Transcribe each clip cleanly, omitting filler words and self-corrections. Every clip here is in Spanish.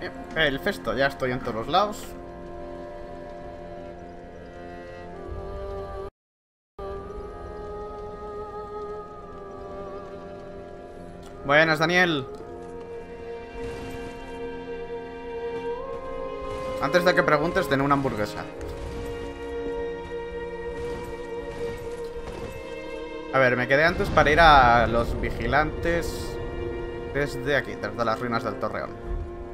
El Festo, ya estoy en todos los lados. Buenas, Daniel. Antes de que preguntes, ten una hamburguesa. A ver, me quedé antes para ir a los vigilantes desde aquí, desde las ruinas del Torreón.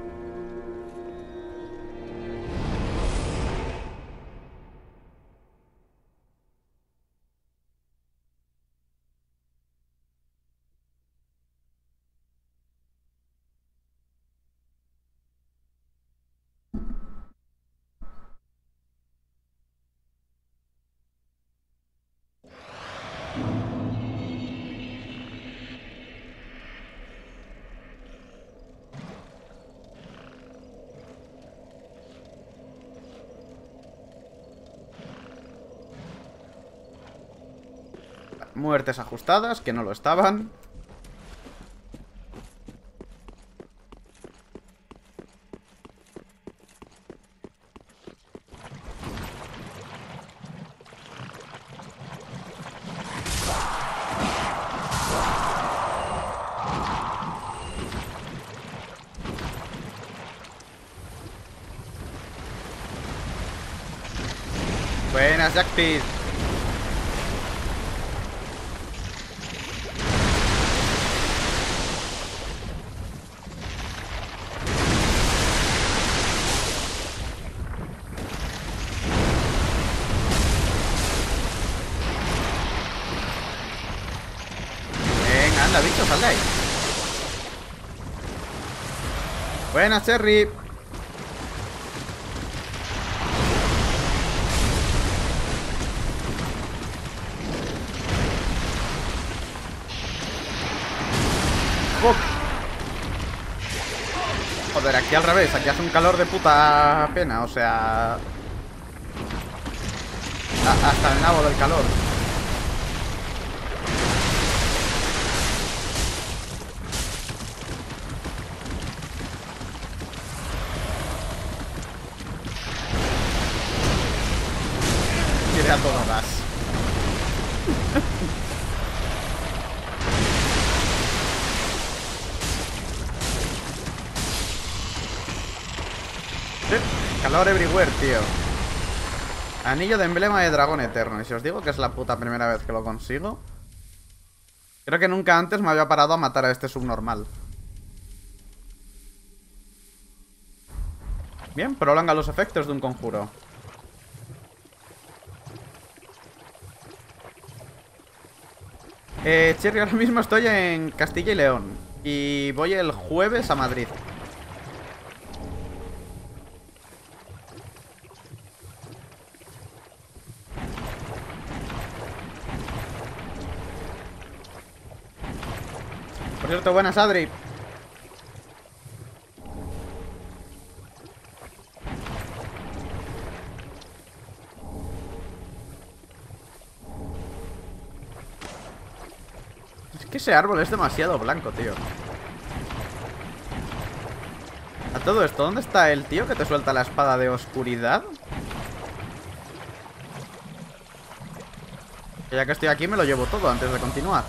Muertes ajustadas, que no lo estaban. Buenas, Jackpid. Venga, anda, bicho, sal de ahí. Buenas, Cherry. Fuck. Joder, aquí al revés, aquí hace un calor de puta pena, o sea... hasta el nabo del calor. Iré a todo gas. Calor everywhere, tío. Anillo de emblema de dragón eterno. Y si os digo que es la puta primera vez que lo consigo. Creo que nunca antes me había parado a matar a este subnormal. Bien, prolonga los efectos de un conjuro. Cherry, ahora mismo estoy en Castilla y León. Y voy el jueves a Madrid. Por cierto, buenas, Adri. Es que ese árbol es demasiado blanco, tío. A todo esto, ¿dónde está el tío que te suelta la espada de oscuridad? Que ya que estoy aquí me lo llevo todo antes de continuar.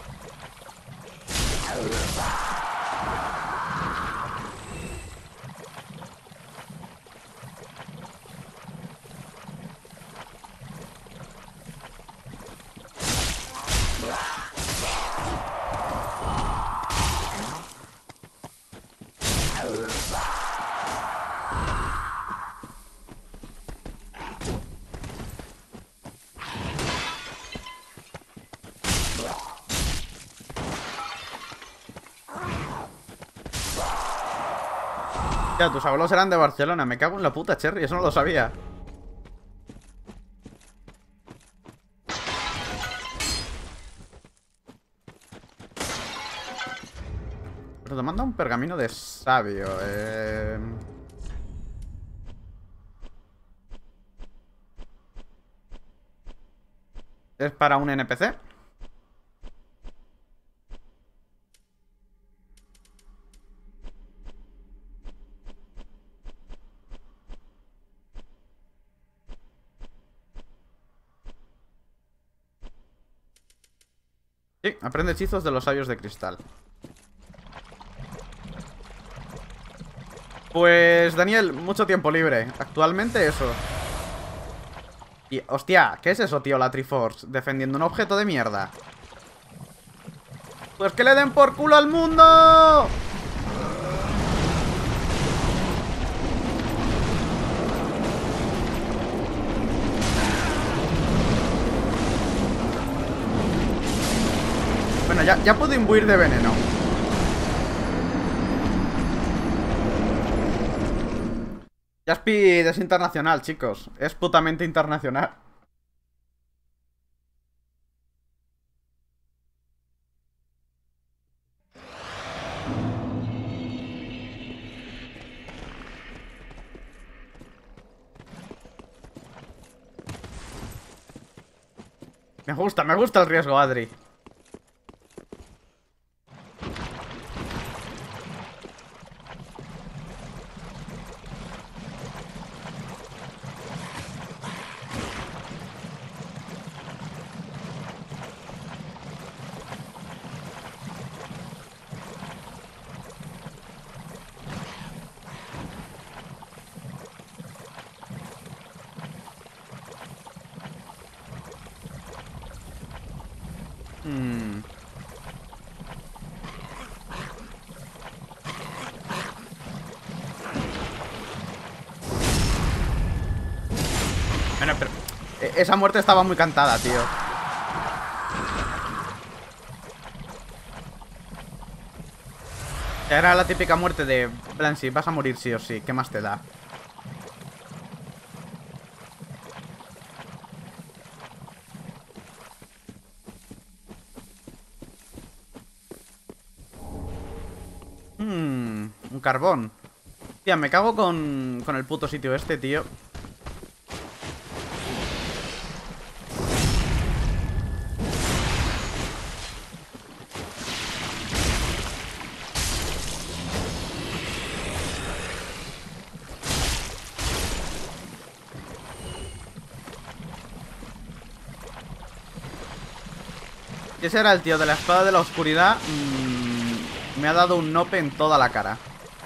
Ya, tus abuelos eran de Barcelona. Me cago en la puta, Cherry, eso no lo sabía. Pero te manda un pergamino de sabio. ¿Es para un NPC? Sí, aprende hechizos de los sabios de cristal. Pues, Daniel, mucho tiempo libre. Actualmente eso. Y, hostia, ¿qué es eso, tío? La Triforce, defendiendo un objeto de mierda. Pues que le den por culo al mundo. Bueno, ya puedo imbuir de veneno. Jaspi es internacional, chicos. Es putamente internacional. Me gusta el riesgo, Adri. Bueno, pero esa muerte estaba muy cantada, tío. Era la típica muerte de Blancy, vas a morir sí o sí, ¿qué más te da? Un carbón. Tía, me cago con el puto sitio este, tío. Ese era el tío de la espada de la oscuridad. Me ha dado un nope en toda la cara.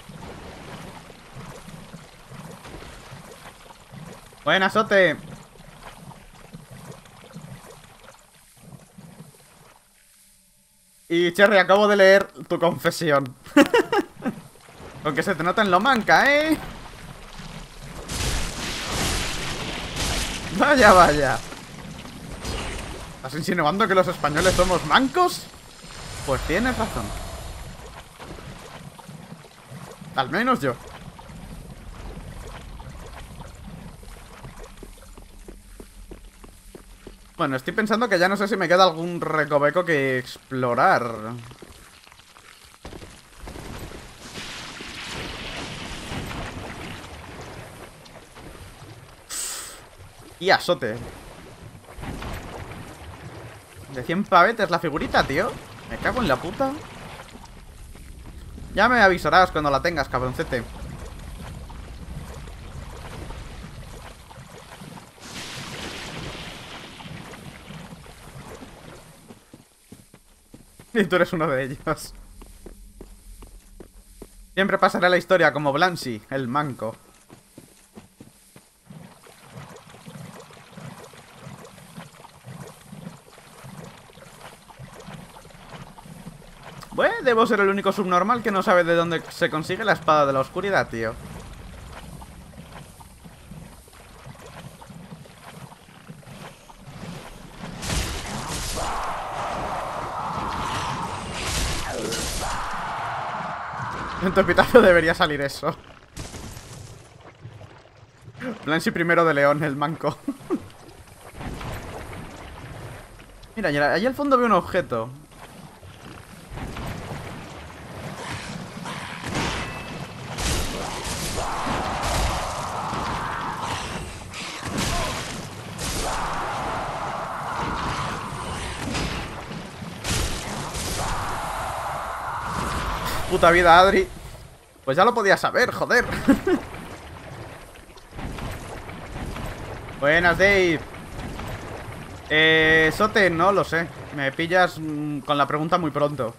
Buenas, Sote. Y Cherry, acabo de leer tu confesión. Aunque se te nota en lo manca, ¿eh? Vaya, vaya. ¿Estás insinuando que los españoles somos mancos? Pues tienes razón. Al menos yo. Bueno, estoy pensando que ya no sé si me queda algún recoveco que explorar. Y azote. De 100 pavetes la figurita, tío. Me cago en la puta. Ya me avisarás cuando la tengas, cabroncete. Y tú eres uno de ellos. Siempre pasará la historia como Blancy, el manco. Bueno, debo ser el único subnormal que no sabe de dónde se consigue la espada de la oscuridad, tío. En tu epitafio debería salir eso. Blancy primero de León, el manco. Mira, allí al fondo veo un objeto. Puta vida, Adri. Pues ya lo podía saber, joder. Buenas, Dave. Sote, no lo sé. Me pillas con la pregunta muy pronto.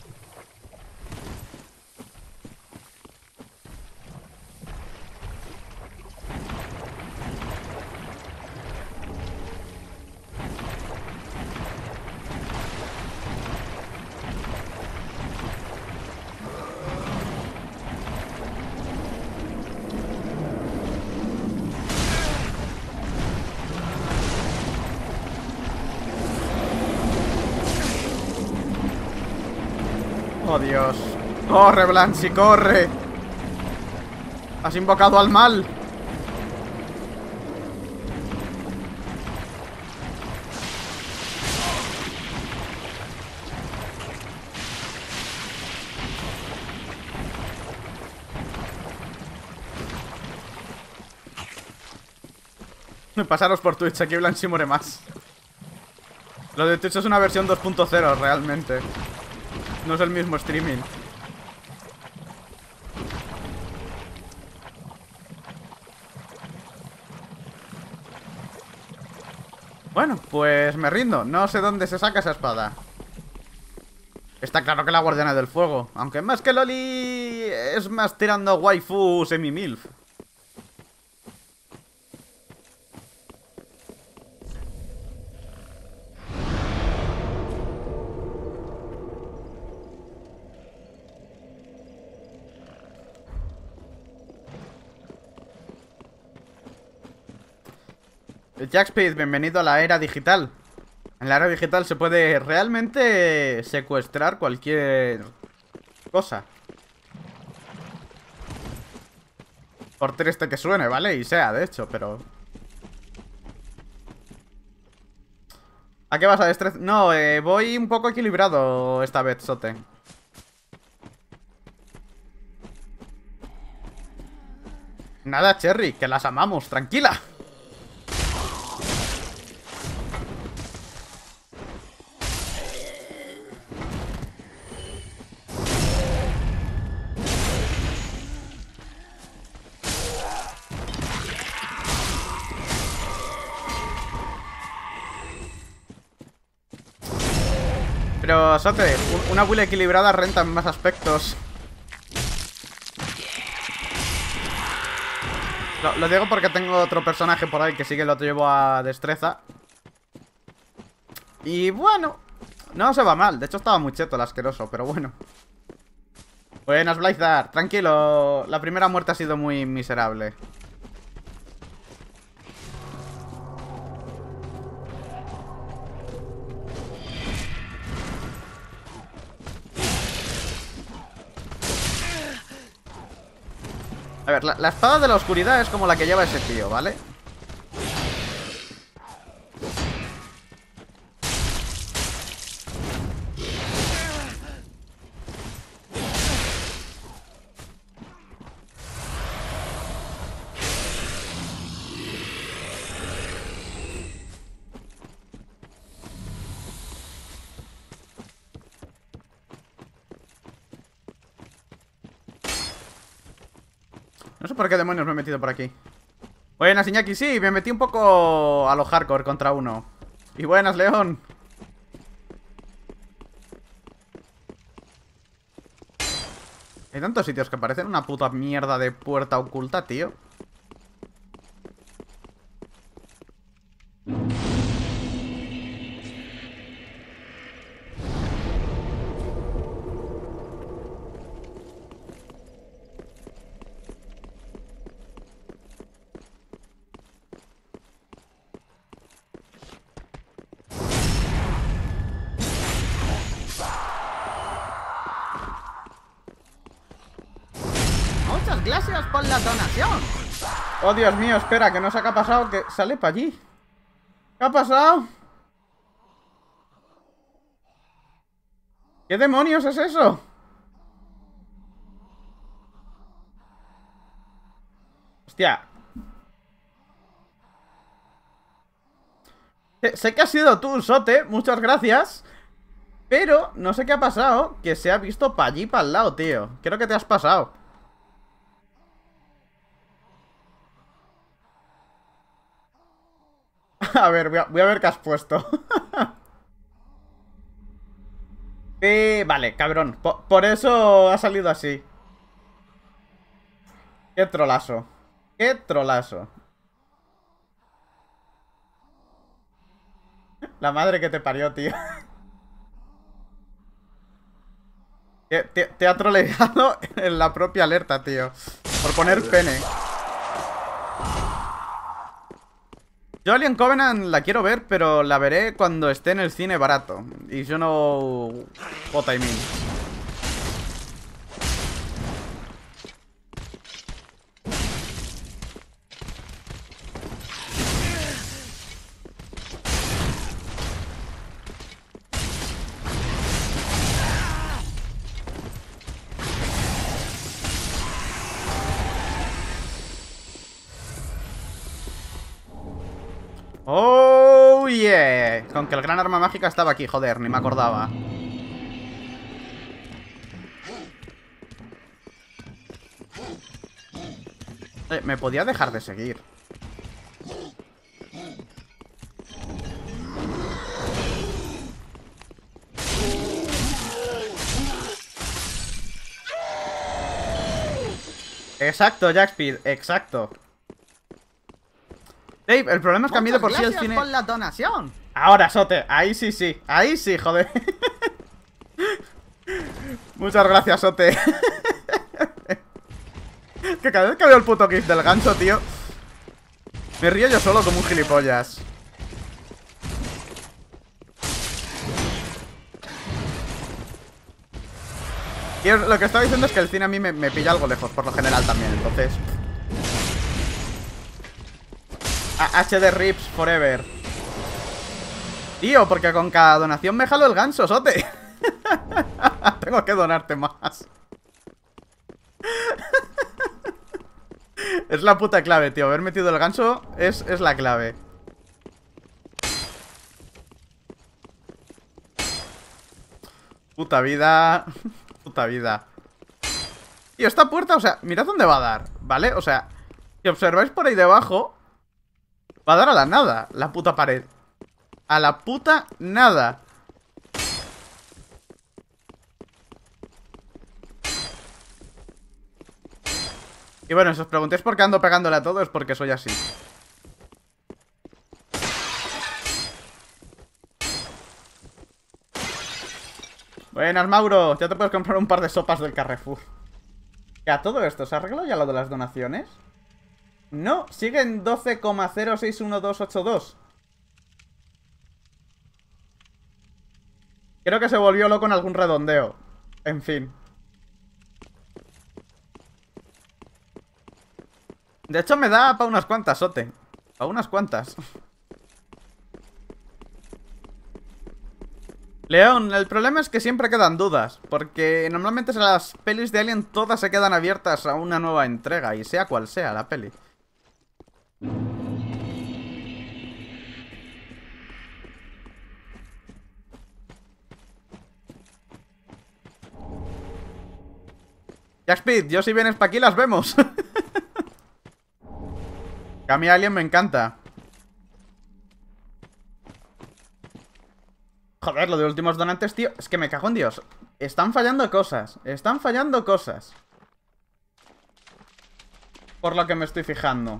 Oh, Dios. Corre, Blanchi, corre. Has invocado al mal. Pasaros por Twitch, aquí Blanchi muere más. Lo de Twitch es una versión 2.0 realmente. No es el mismo streaming. Bueno, pues me rindo. No sé dónde se saca esa espada. Está claro que la guardiana del fuego. Aunque más que Loli es más tirando waifu semi-milf. Jack Speed, bienvenido a la era digital. En la era digital se puede realmente secuestrar cualquier cosa. Por triste que suene, ¿vale? Y sea, de hecho, pero... ¿A qué vas a destrezar? No, voy un poco equilibrado esta vez, Sote. Nada, Cherry, que las amamos, tranquila. Pero, Sote, una build equilibrada renta en más aspectos. Lo digo porque tengo otro personaje por ahí que sí que lo llevo a destreza. Y bueno, no se va mal. De hecho estaba muy cheto el asqueroso, pero bueno. Buenas, Blaizar. Tranquilo, la primera muerte ha sido muy miserable. A ver, la espada de la oscuridad es como la que lleva ese tío, ¿vale? No sé por qué demonios me he metido por aquí. Buenas, Iñaki, sí, me metí un poco a lo hardcore contra uno. Y buenas, León. Hay tantos sitios que parecen una puta mierda de puerta oculta, tío. Muchas gracias por la donación. Oh, Dios mío, espera, que no sé qué ha pasado. Que sale para allí. ¿Qué ha pasado? ¿Qué demonios es eso? Hostia. Sé que has sido tú, Sote, muchas gracias. Pero no sé qué ha pasado, que se ha visto para allí, para el lado, tío. Creo que te has pasado. A ver, voy a ver qué has puesto. Vale, cabrón. Por eso ha salido así. Qué trolazo. Qué trolazo. La madre que te parió, tío. Te ha troleado en la propia alerta, tío. Por poner pene. Yo Alien Covenant la quiero ver, pero la veré cuando esté en el cine barato. Y yo no... What I mean. ¡Oh, yeah! Con que el gran arma mágica estaba aquí, joder, ni me acordaba. Me podía dejar de seguir. Exacto, Jackspeed, exacto. Dave, el problema es que a mí de por sí el cine... por la donación. Ahora, Sote, ahí sí, ahí sí, joder. Muchas gracias, Sote. Que cada vez que veo el puto gif del ganso, tío, me río yo solo como un gilipollas. Y lo que estaba diciendo es que el cine a mí me pilla algo lejos, por lo general también, entonces... HD Rips Forever. Tío, porque con cada donación me jalo el ganso, Sote. Tengo que donarte más. Es la puta clave, tío. Haber metido el ganso es la clave. Puta vida. Puta vida. Tío, esta puerta, o sea, mirad dónde va a dar, ¿vale? O sea, si observáis por ahí debajo, va a dar a la nada, la puta pared. A la puta nada. Y bueno, si os preguntáis por qué ando pegándole a todo, es porque soy así. Buenas, Mauro. Ya te puedes comprar un par de sopas del Carrefour. ¿Que a todo esto se arregló ya lo de las donaciones? No, siguen 12,061282. Creo que se volvió loco en algún redondeo. En fin. De hecho me da para unas cuantas, Sote. Para unas cuantas. León, el problema es que siempre quedan dudas. Porque normalmente las pelis de Alien todas se quedan abiertas a una nueva entrega. Y sea cual sea la peli. Jackspeed, yo si vienes para aquí las vemos. Que a mí Alien me encanta. Joder, lo de últimos donantes, tío. Es que me cago en Dios. Están fallando cosas. Están fallando cosas. Por lo que me estoy fijando.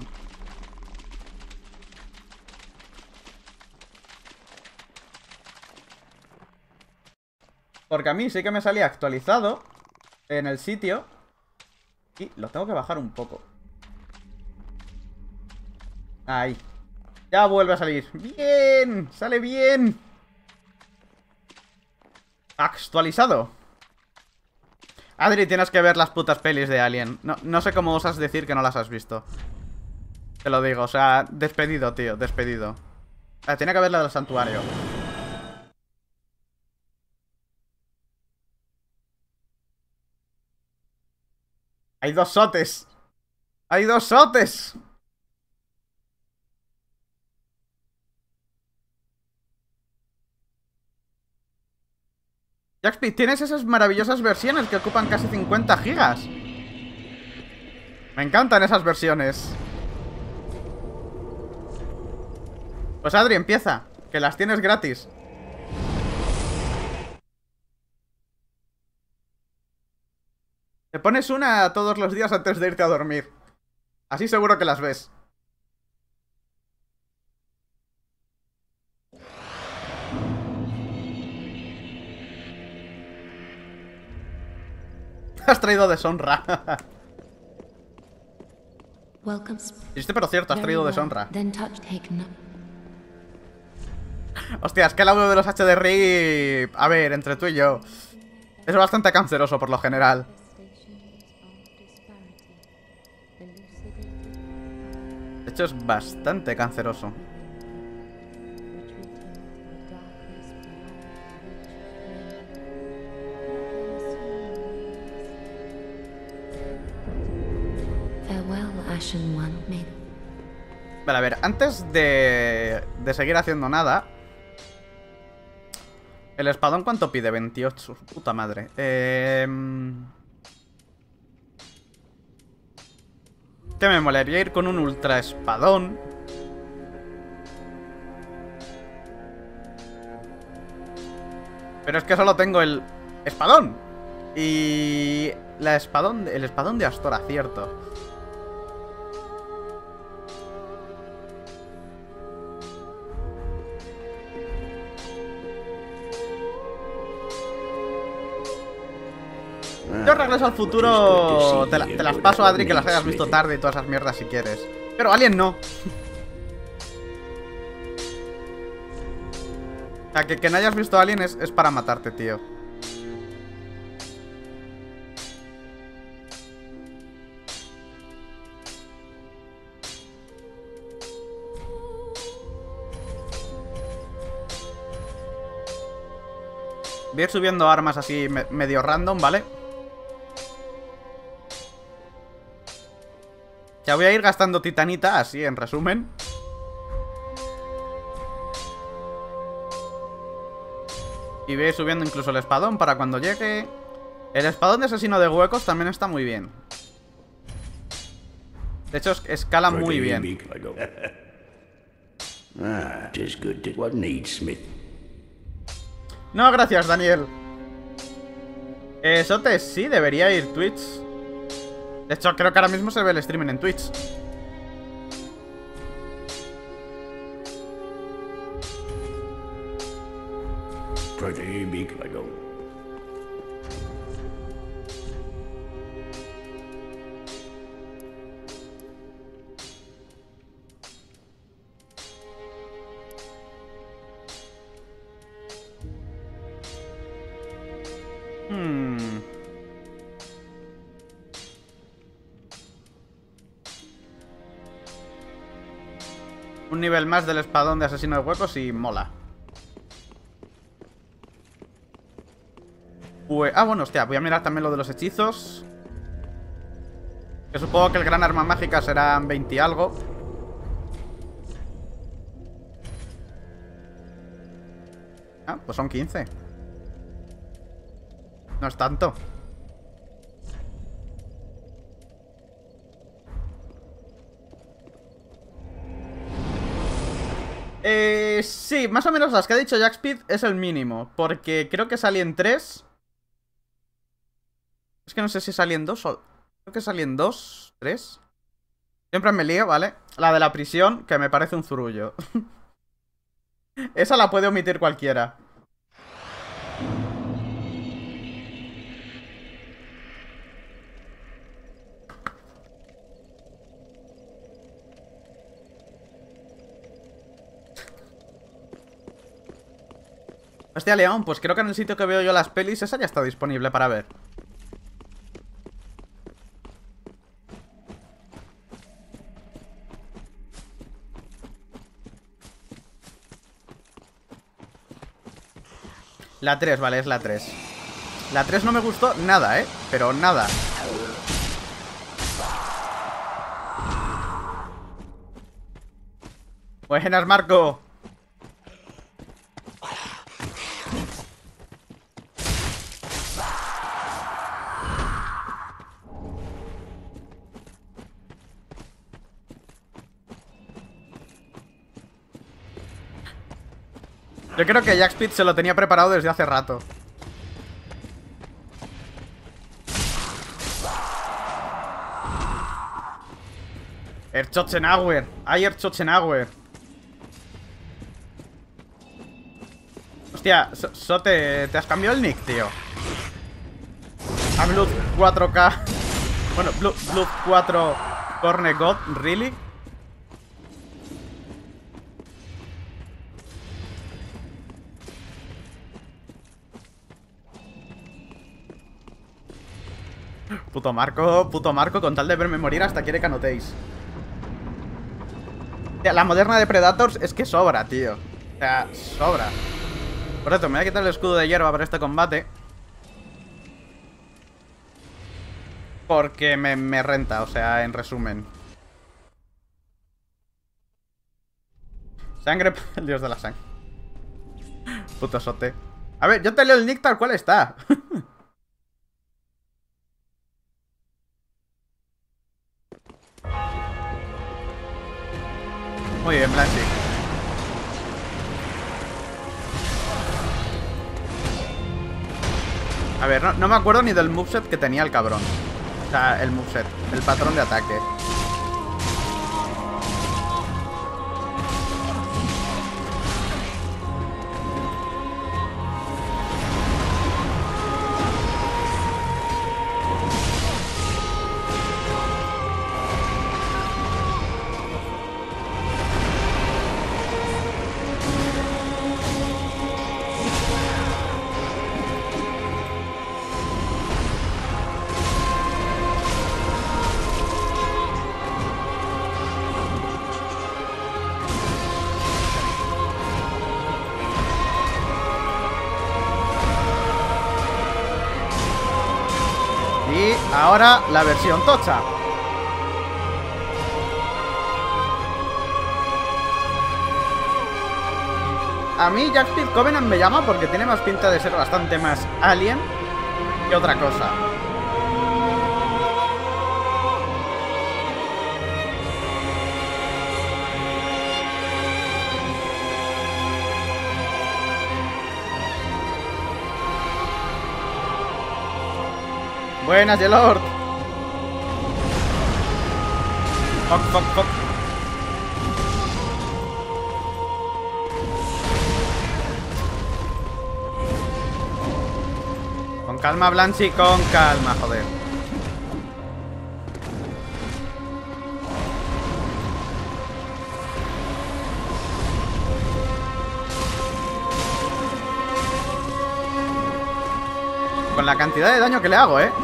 Porque a mí sí que me salía actualizado en el sitio. Y lo tengo que bajar un poco. Ahí. Ya vuelve a salir. ¡Bien! ¡Sale bien! Actualizado. Adri, tienes que ver las putas pelis de Alien. No sé cómo osas decir que no las has visto. Te lo digo, o sea, despedido, tío, despedido. Tiene que haber la del santuario. Hay dos sotes. Hay dos sotes. Jackspeed, tienes esas maravillosas versiones que ocupan casi 50 gigas. Me encantan esas versiones. Pues Adri, empieza, que las tienes gratis. pones una todos los días antes de irte a dormir. Así seguro que las ves. Has traído deshonra. Este, pero cierto, has traído deshonra. Hostia, es que el audio de los HDRI... A ver, entre tú y yo... Es bastante canceroso por lo general. De hecho, es bastante canceroso. Vale, a ver, antes de seguir haciendo nada... ¿El espadón cuánto pide? 28. Puta madre. Que me molaría ir con un ultra espadón. Pero es que solo tengo el espadón. Y... el espadón de Astora, cierto. Yo regreso al futuro, te las paso, Adri, que las hayas visto tarde y todas esas mierdas si quieres. Pero Alien no. O sea, que no hayas visto Alien es para matarte, tío. Voy a ir subiendo armas así medio random, ¿vale? Ya voy a ir gastando titanita, así en resumen. Y voy a ir subiendo incluso el espadón para cuando llegue. El espadón de asesino de huecos también está muy bien. De hecho, escala muy bien. No, gracias, Daniel. Sote, sí, debería ir Twitch. De hecho, creo que ahora mismo se ve el streaming en Twitch. Un nivel más del espadón de asesino de huecos y mola. Ah, bueno, hostia, voy a mirar también lo de los hechizos. Que supongo que el gran arma mágica serán 20 y algo. Ah, pues son 15. No es tanto. Sí, más o menos las que ha dicho Jackspeed es el mínimo. Porque creo que salí en 3. Es que no sé si salí en 2 o... Creo que salí en 2, 3. Siempre me lío, ¿vale? La de la prisión, que me parece un zurullo. Esa la puede omitir cualquiera. Hostia, León, pues creo que en el sitio que veo yo las pelis esa ya está disponible para ver. La 3, vale, es la 3. La 3 no me gustó nada, pero nada. Buenas, Marco. Yo creo que Jackspeed se lo tenía preparado desde hace rato. Erchotzenauer. Ay, Erchotzenauer. Hostia, Sote, ¿te has cambiado el nick, tío? A Blood 4K. Bueno, Blood 4 Corne God, ¿really? Puto Marco, con tal de verme morir hasta quiere que anotéis. Tía, la moderna de Predators es que sobra, tío. O sea, sobra. Por cierto, me voy a quitar el escudo de hierba para este combate. Porque me renta, o sea, en resumen. Sangre, el dios de la sangre. Puto Sote. A ver, yo te leo el nick tal cual está. Muy bien, Blanchi. A ver, no me acuerdo ni del moveset que tenía el cabrón. O sea, el moveset, el patrón de ataque. Y ahora la versión tocha. A mí Jack Speed Covenant me llama porque tiene más pinta de ser bastante más alien que otra cosa. Buenas, Yelord. Fuck. Con calma, Blanchi, con calma, joder. Con la cantidad de daño que le hago, ¿eh?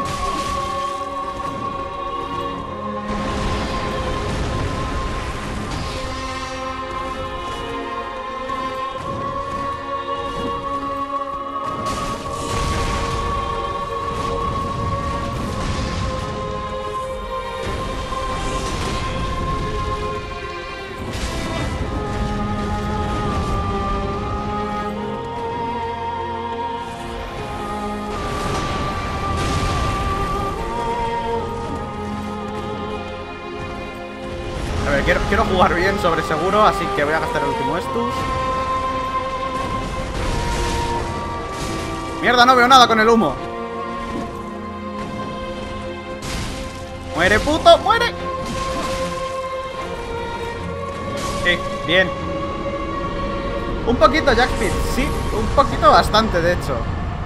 A ver, quiero jugar bien sobre seguro, así que voy a gastar el último Estus. ¡Mierda, no veo nada con el humo! ¡Muere, puto! ¡Muere! Sí, bien. Un poquito, Jackpit. Sí, un poquito bastante, de hecho.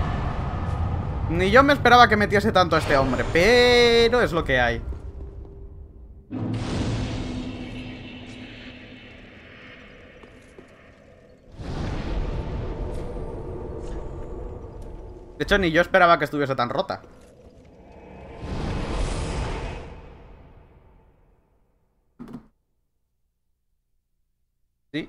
Ni yo me esperaba que metiese tanto a este hombre, pero es lo que hay. De hecho, ni yo esperaba que estuviese tan rota. Sí.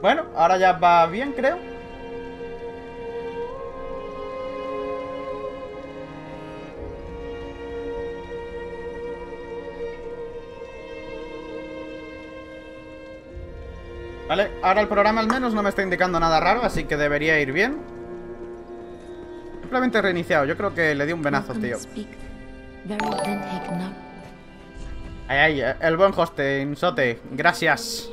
Bueno, ahora ya va bien, creo. Vale, ahora el programa al menos no me está indicando nada raro, así que debería ir bien. Simplemente he reiniciado, yo creo que le di un venazo, tío. Ay, ay, el buen hosting, Sote, gracias.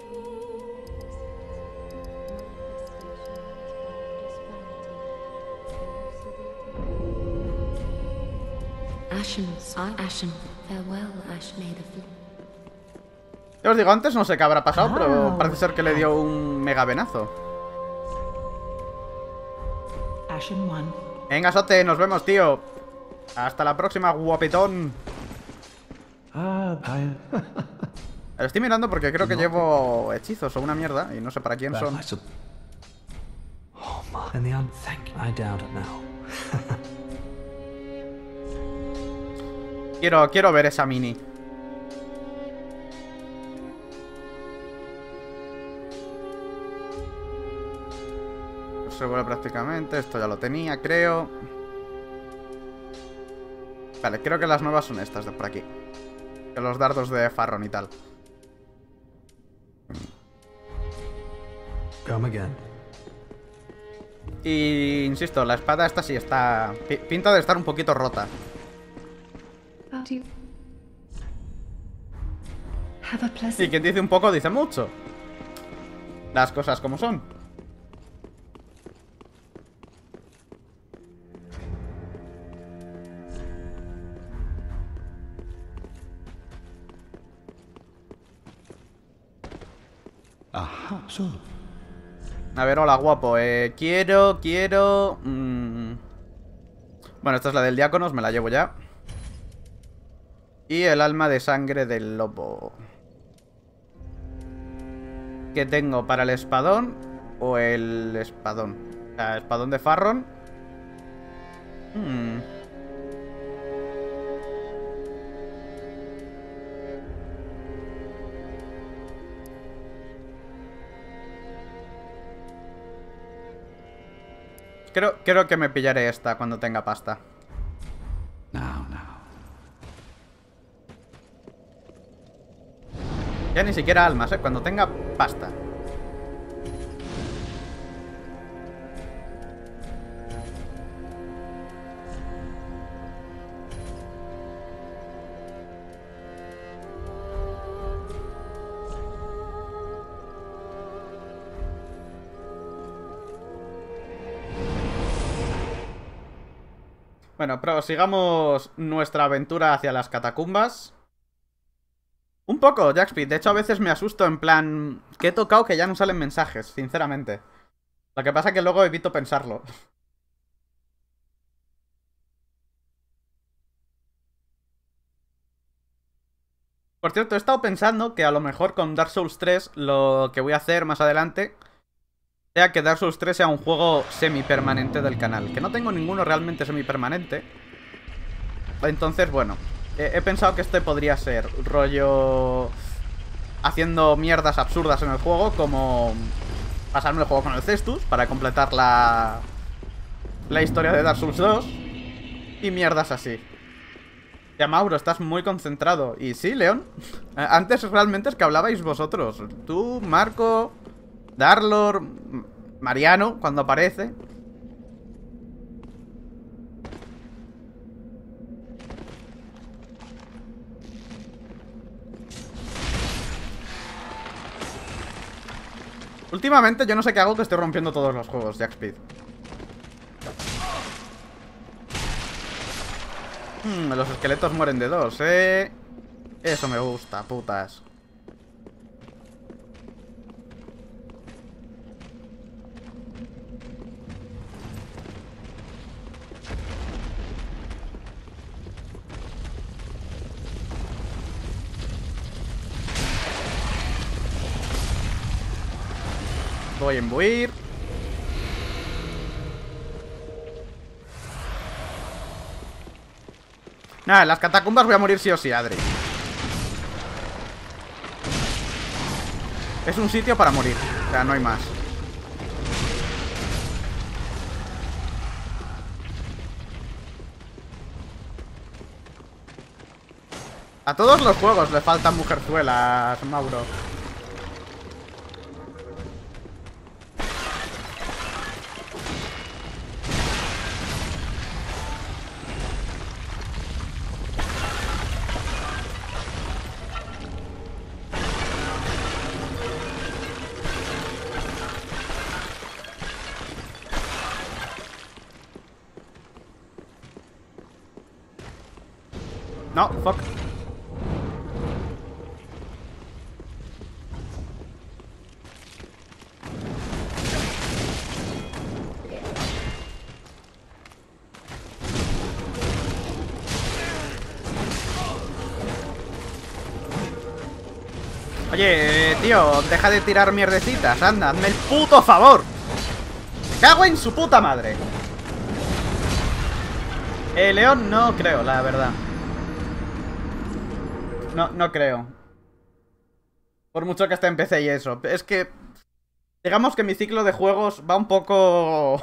Ya os digo, antes no sé qué habrá pasado, pero parece ser que le dio un mega venazo. Venga, Sote, nos vemos, tío. Hasta la próxima, guapetón. Lo estoy mirando porque creo que llevo hechizos o una mierda y no sé para quién son. Quiero ver esa mini. Seguro prácticamente. Esto ya lo tenía, creo. Vale, creo que las nuevas son estas de por aquí. Que los dardos de Farron y tal. Y insisto, la espada esta sí está... pinta de estar un poquito rota. Y quien dice un poco, dice mucho. Las cosas como son. A ver, hola, guapo. Quiero... Bueno, esta es la del Diáconos, me la llevo ya. Y el alma de sangre del lobo. ¿Qué tengo para el espadón? ¿O el espadón? O sea, espadón de Farron. Creo que me pillaré esta cuando tenga pasta. Ya ni siquiera almas, cuando tenga pasta. Bueno, prosigamos nuestra aventura hacia las catacumbas. Un poco, Jackspeed. De hecho, a veces me asusto en plan... que he tocado que ya no salen mensajes, sinceramente. Lo que pasa es que luego evito pensarlo. Por cierto, he estado pensando que a lo mejor con Dark Souls 3 lo que voy a hacer más adelante sea que Dark Souls 3 sea un juego semipermanente del canal. Que no tengo ninguno realmente semipermanente. Entonces, bueno, he pensado que este podría ser rollo... haciendo mierdas absurdas en el juego, como pasarme el juego con el Cestus para completar la historia de Dark Souls 2 y mierdas así. Ya, Mauro, estás muy concentrado. Y sí, León, antes realmente es que hablabais vosotros. Tú, Marco, Darlor, Mariano, cuando aparece. Últimamente yo no sé qué hago, que estoy rompiendo todos los juegos, Jackspeed. Los esqueletos mueren de dos, Eso me gusta, putas. Voy a imbuir. Nada, en las catacumbas voy a morir sí o sí, Adri. Es un sitio para morir. O sea, no hay más. A todos los juegos le faltan mujerzuelas, Mauro. No, fuck. Oye, tío, deja de tirar mierdecitas. Anda, hazme el puto favor. Me cago en su puta madre. León no creo, la verdad. No creo. Por mucho que hasta empecé y eso. Es que... digamos que mi ciclo de juegos va un poco...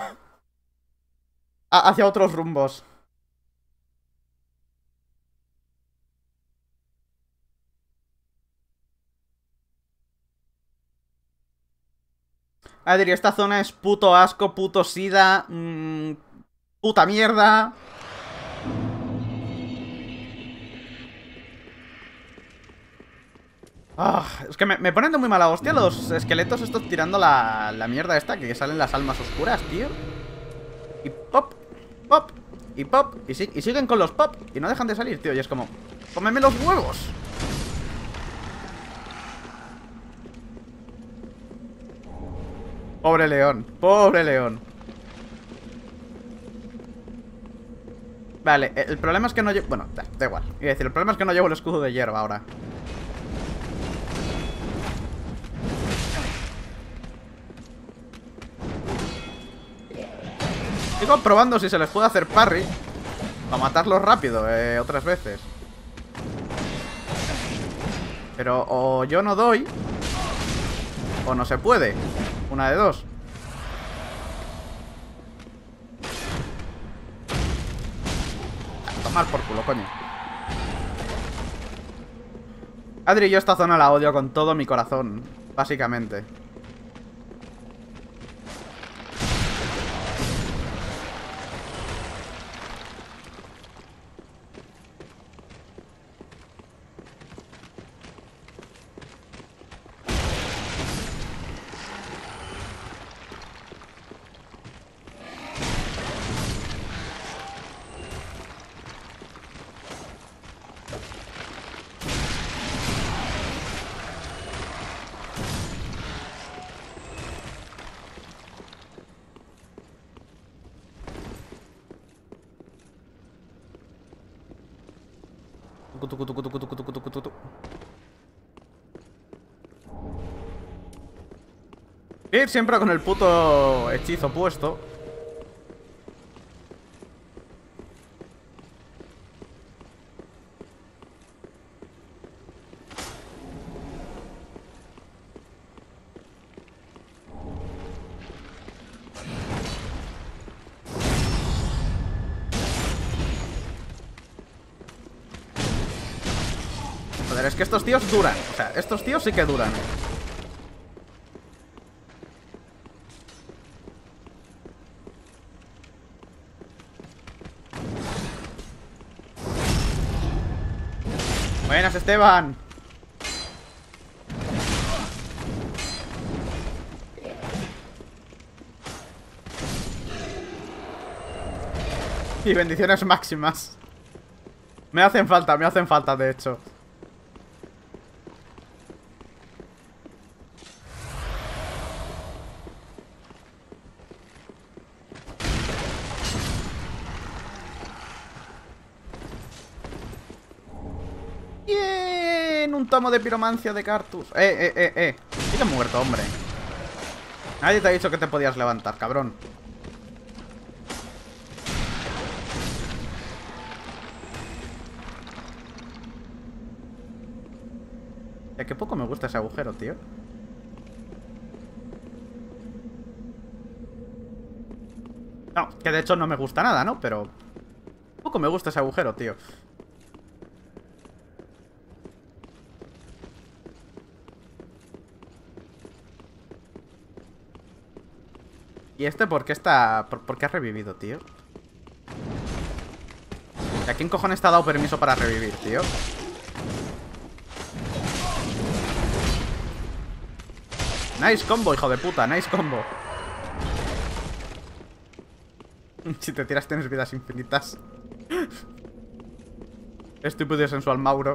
hacia otros rumbos. Adri, esta zona es puto asco, puto sida, puta mierda. Es que me ponen de muy mala hostia los esqueletos estos tirando la mierda esta, que salen las almas oscuras, tío. Y pop, pop, y pop, y siguen con los pop, y no dejan de salir, tío. Y es como, cómeme los huevos. Pobre león, pobre león. Vale, el problema es que no llevo... bueno, da igual. Iba a decir, el problema es que no llevo el escudo de hierba ahora. Sigo probando si se les puede hacer parry para matarlos rápido, otras veces. Pero o yo no doy, o no se puede. Una de dos. Tomar por culo, coño. Adri, yo esta zona la odio con todo mi corazón, básicamente. Ir siempre con el puto hechizo puesto. Joder, es que estos tíos duran. O sea, estos tíos sí que duran. Buenas, Esteban. Y bendiciones máximas. Me hacen falta, de hecho. Bien, un tomo de piromancia de Cartus. Sigue muerto, hombre. Nadie te ha dicho que te podías levantar, cabrón. Qué poco me gusta ese agujero, tío. No, que de hecho no me gusta nada, ¿no? Pero... un poco me gusta ese agujero, tío. ¿Y este por qué está...? ¿Por qué ha revivido, tío? ¿A quién cojones te ha dado permiso para revivir, tío? Nice combo, hijo de puta, nice combo. Si te tiras tienes vidas infinitas. Estúpido y sensual Mauro.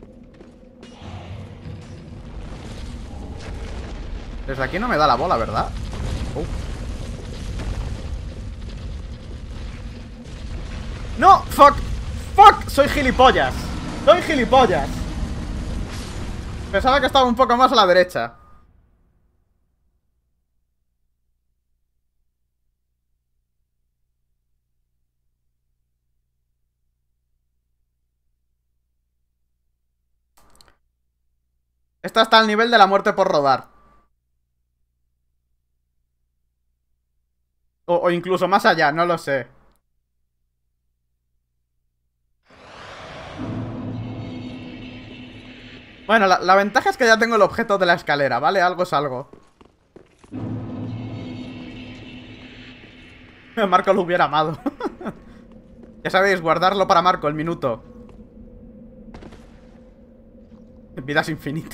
Desde aquí no me da la bola, ¿verdad? ¡No! ¡Fuck! ¡Fuck! Soy gilipollas. Soy gilipollas. Pensaba que estaba un poco más a la derecha. Esta está al nivel de la muerte por rodar. O incluso más allá, no lo sé. Bueno, la ventaja es que ya tengo el objeto de la escalera, ¿vale? Algo es algo. Marco lo hubiera amado. Ya sabéis, guardarlo para Marco, el minuto. Vidas infinitas.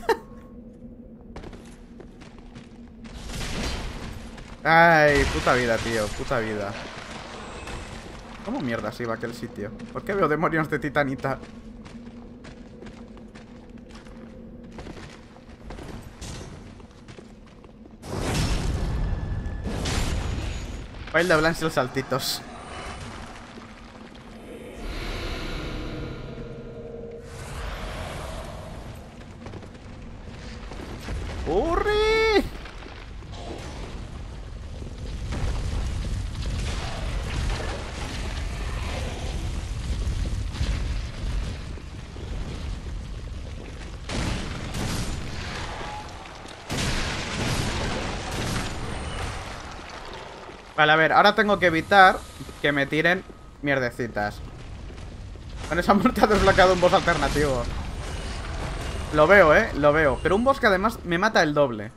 Ay, puta vida, tío, puta vida. ¿Cómo mierdas iba a aquel sitio? ¿Por qué veo demonios de titanita? Baile de Blanche y los saltitos. ¡Urri! Vale, a ver, ahora tengo que evitar que me tiren mierdecitas. Con esa muerte ha desbloqueado un boss alternativo. Lo veo, lo veo. Pero un boss que además me mata el doble.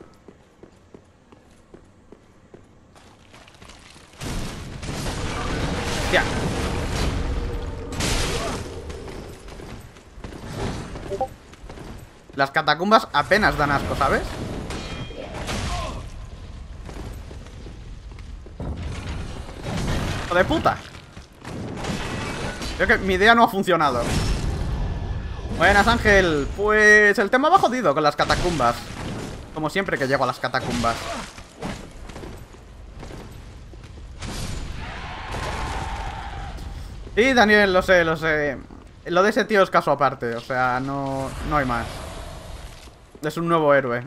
Ya. Las catacumbas apenas dan asco, ¿sabes? ¡Hijo de puta! Creo que mi idea no ha funcionado. Buenas, Ángel. Pues el tema va jodido con las catacumbas. Como siempre que llego a las catacumbas. Sí, Daniel, lo sé, lo sé. Lo de ese tío es caso aparte. O sea, no hay más. Es un nuevo héroe.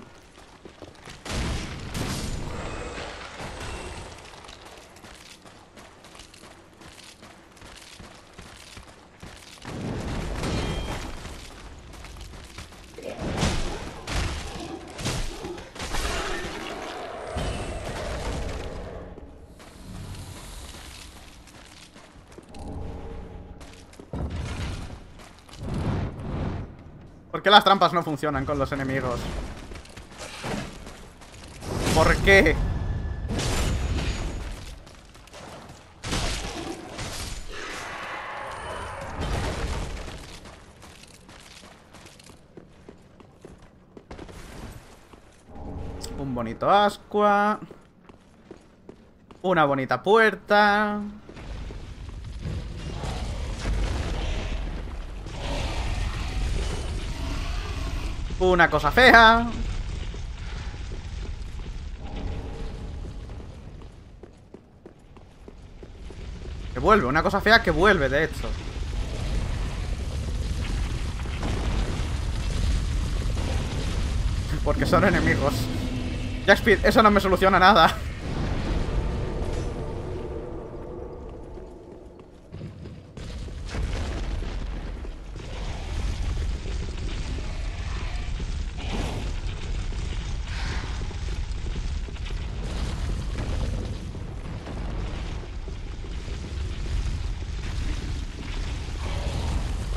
¿Por qué las trampas no funcionan con los enemigos? ¿Por qué? Un bonito ascua. Una bonita puerta. Una cosa fea. Que vuelve, una cosa fea que vuelve, de hecho. Porque son enemigos. Jackspeed, eso no me soluciona nada.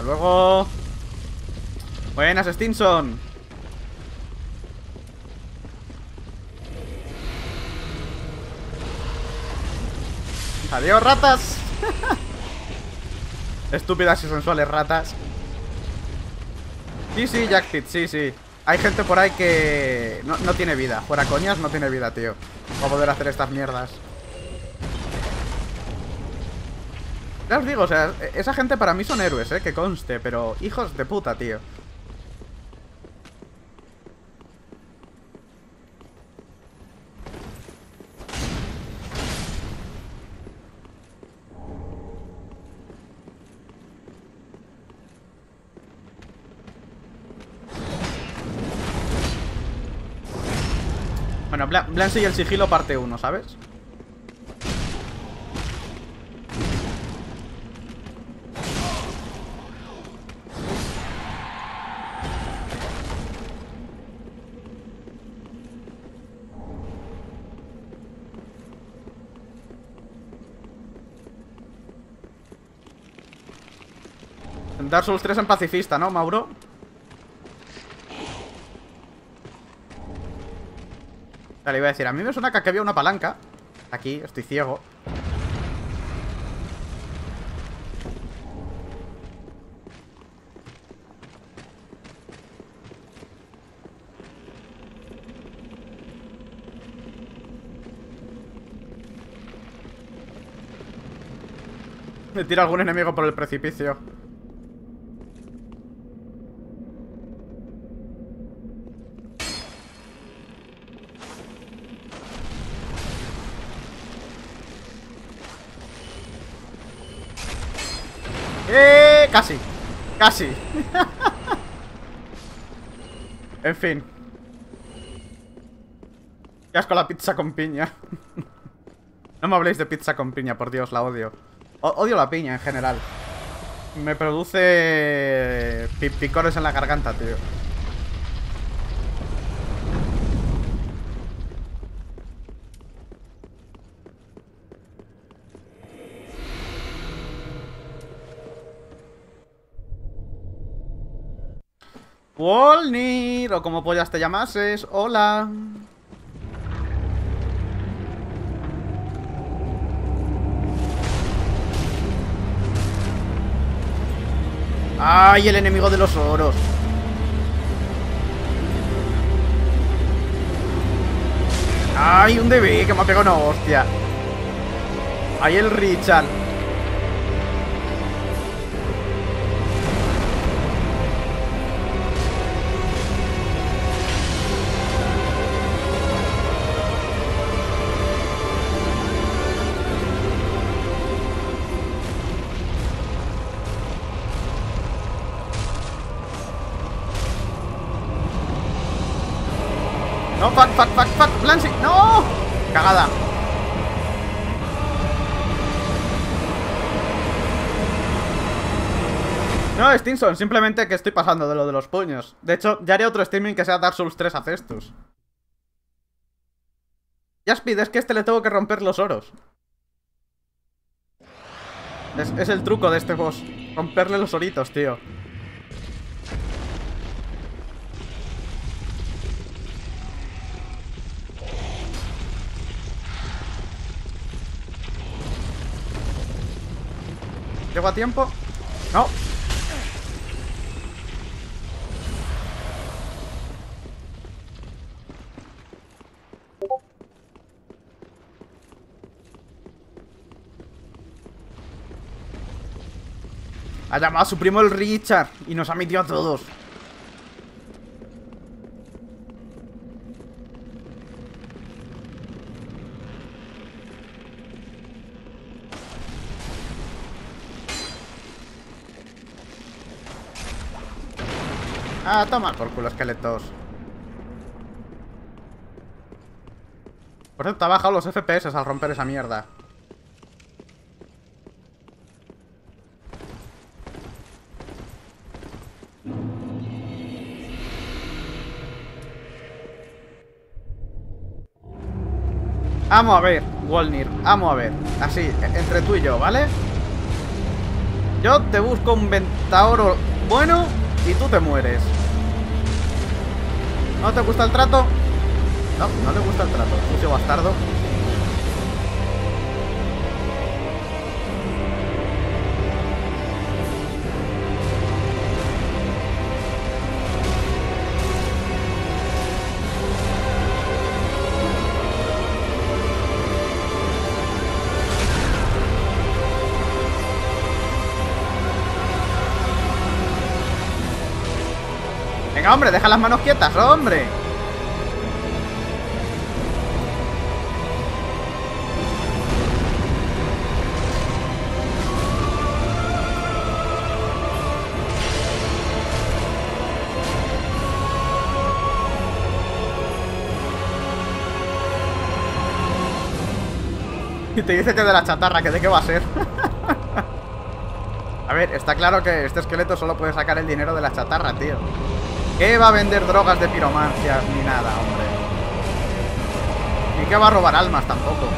luego. Buenas, Stinson. Adiós, ratas. Estúpidas y sensuales ratas. Sí, sí, Jackpit, sí, sí. Hay gente por ahí que no tiene vida. Fuera coñas, no tiene vida, tío. Para poder hacer estas mierdas. Ya os digo, o sea, esa gente para mí son héroes, que conste. Pero hijos de puta, tío. Bueno, Blancy y el sigilo parte 1, ¿sabes? Dark Souls 3 en pacifista, ¿no, Mauro? Le iba a decir, a mí me suena que aquí había una palanca. Aquí, estoy ciego. Me tira algún enemigo por el precipicio. Casi. Casi. En fin. Qué asco la pizza con piña. No me habléis de pizza con piña, por Dios, la odio. Odio la piña en general. Me produce picores en la garganta, tío. Wolnir, o como pollas te llamases. Hola. ¡Ay, el enemigo de los oros! ¡Ay, un DB que me ha pegado una hostia! ¡Ay, el Richard! No, fuck, Blancy, no. Cagada. No, Stinson, simplemente que estoy pasando de lo de los puños. De hecho, ya haré otro streaming que sea Dark Souls 3 a cestus. Jaspid, es que le tengo que romper los oros. Es el truco de este boss. Romperle los oritos, tío. ¿Llego a tiempo? No. Ha llamado a su primo el Richard y nos ha metido a todos. Ah, toma por culo, esqueletos. Por cierto, ha bajado los FPS al romper esa mierda. Vamos a ver, Wolnir, vamos a ver. Así, entre tú y yo, ¿vale? Yo te busco un Ventaoro bueno y tú te mueres. ¿No te gusta el trato? No, no le gusta el trato. Sucio bastardo. Venga, hombre, deja las manos quietas, hombre. Y te dice que de la chatarra, que de qué va a ser. A ver, está claro que este esqueleto solo puede sacar el dinero de la chatarra, tío. ¿Qué va a vender drogas de piromancias ni nada, hombre? Ni que va a robar almas tampoco.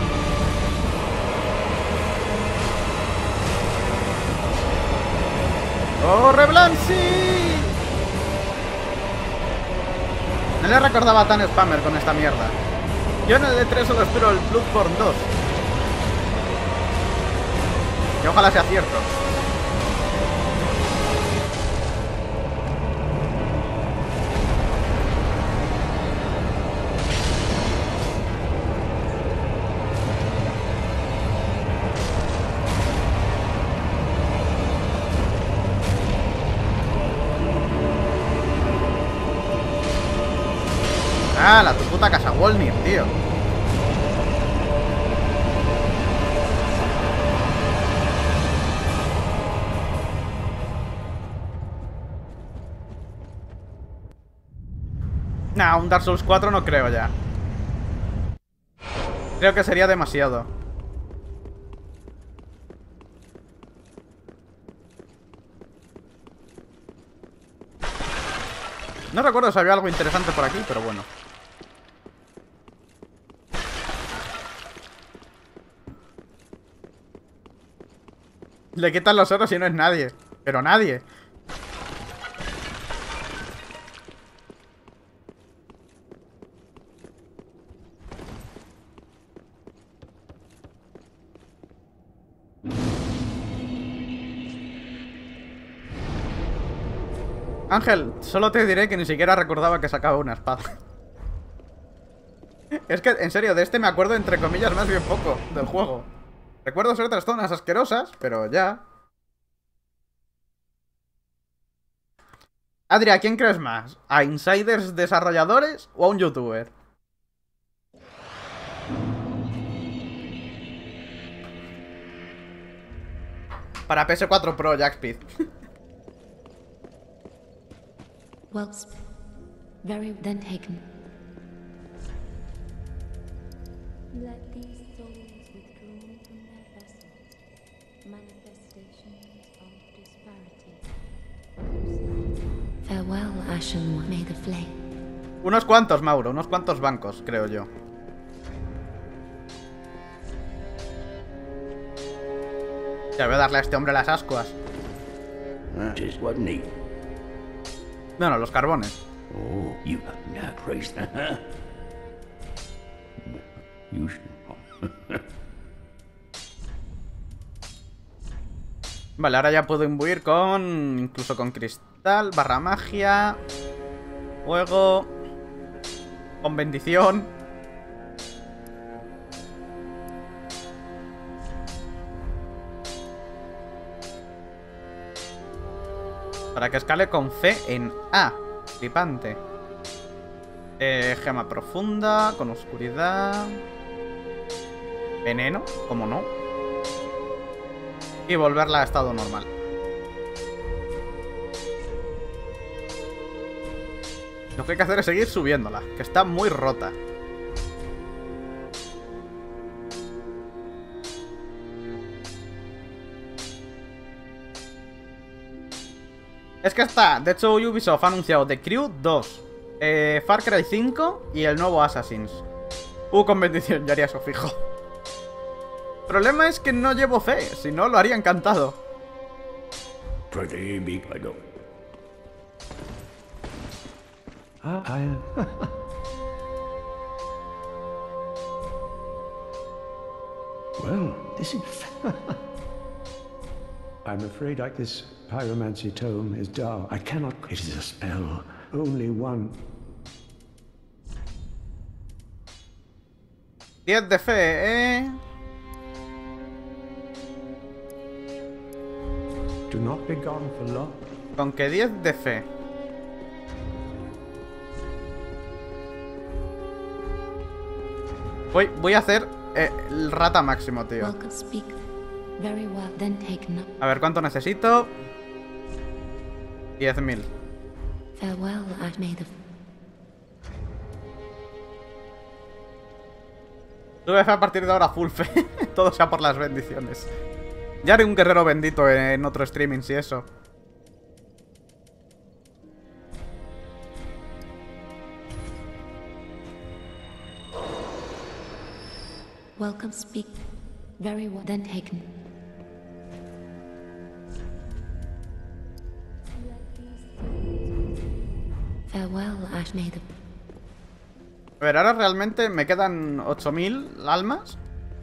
¡Corre, Blancy! No le recordaba tan spammer con esta mierda. Yo en el D3 solo espero el Bloodborne 2. Y ojalá sea cierto. Ah, la tu puta casa Wolnir, tío. Nah, un Dark Souls 4 no creo ya. Creo que sería demasiado. No recuerdo si había algo interesante por aquí, pero bueno. Le quitan los oros y no es nadie. Pero nadie. Ángel, solo te diré que ni siquiera recordaba que sacaba una espada. Es que, en serio, de este me acuerdo entre comillas más bien poco del juego. Recuerdo ser otras zonas asquerosas, pero ya. Adri, ¿a quién crees más? ¿A insiders desarrolladores o a un youtuber? Para PS4 Pro, Jackspeed. Whelps, very then taken. Let these souls withdrawn from their vessels, manifestations of disparity. Farewell, Ashen One. May the flame. Unos cuantos, Mauro, unos cuantos bancos, creo yo. Ya voy a darle a este hombre las ascuas. No, los carbones. Oh, you have not raised that. You should. Vale, ahora ya puedo imbuir con... incluso con cristal, barra magia, fuego, con bendición. Para que escale con fe en A. Flipante. Gema profunda, con oscuridad. Veneno, como no. Y volverla a estado normal. Lo que hay que hacer es seguir subiéndola, que está muy rota. Es que está, de hecho Ubisoft ha anunciado The Crew 2, Far Cry 5 y el nuevo Assassins. Con bendición, ya haría eso fijo. El problema es que no llevo fe, si no lo haría encantado. Pretty big, I know. Well, this is... I'm afraid this pyromancy tome is dark. I cannot... It is a spell. Only one. 10 de fe, ¿eh? Do not be gone for long. Con que 10 de fe. Voy a hacer el rata máximo, tío. Welcome, speak. Very well, then take no. A ver, ¿cuánto necesito? 10.000. Farewell, I've made a... Tuve fe a partir de ahora full fe. Todo sea por las bendiciones. Ya haré un guerrero bendito en otro streaming, si eso. Welcome, speak. Very well, then take no. Farewell, I've made a... A ver, ahora realmente me quedan 8.000 almas.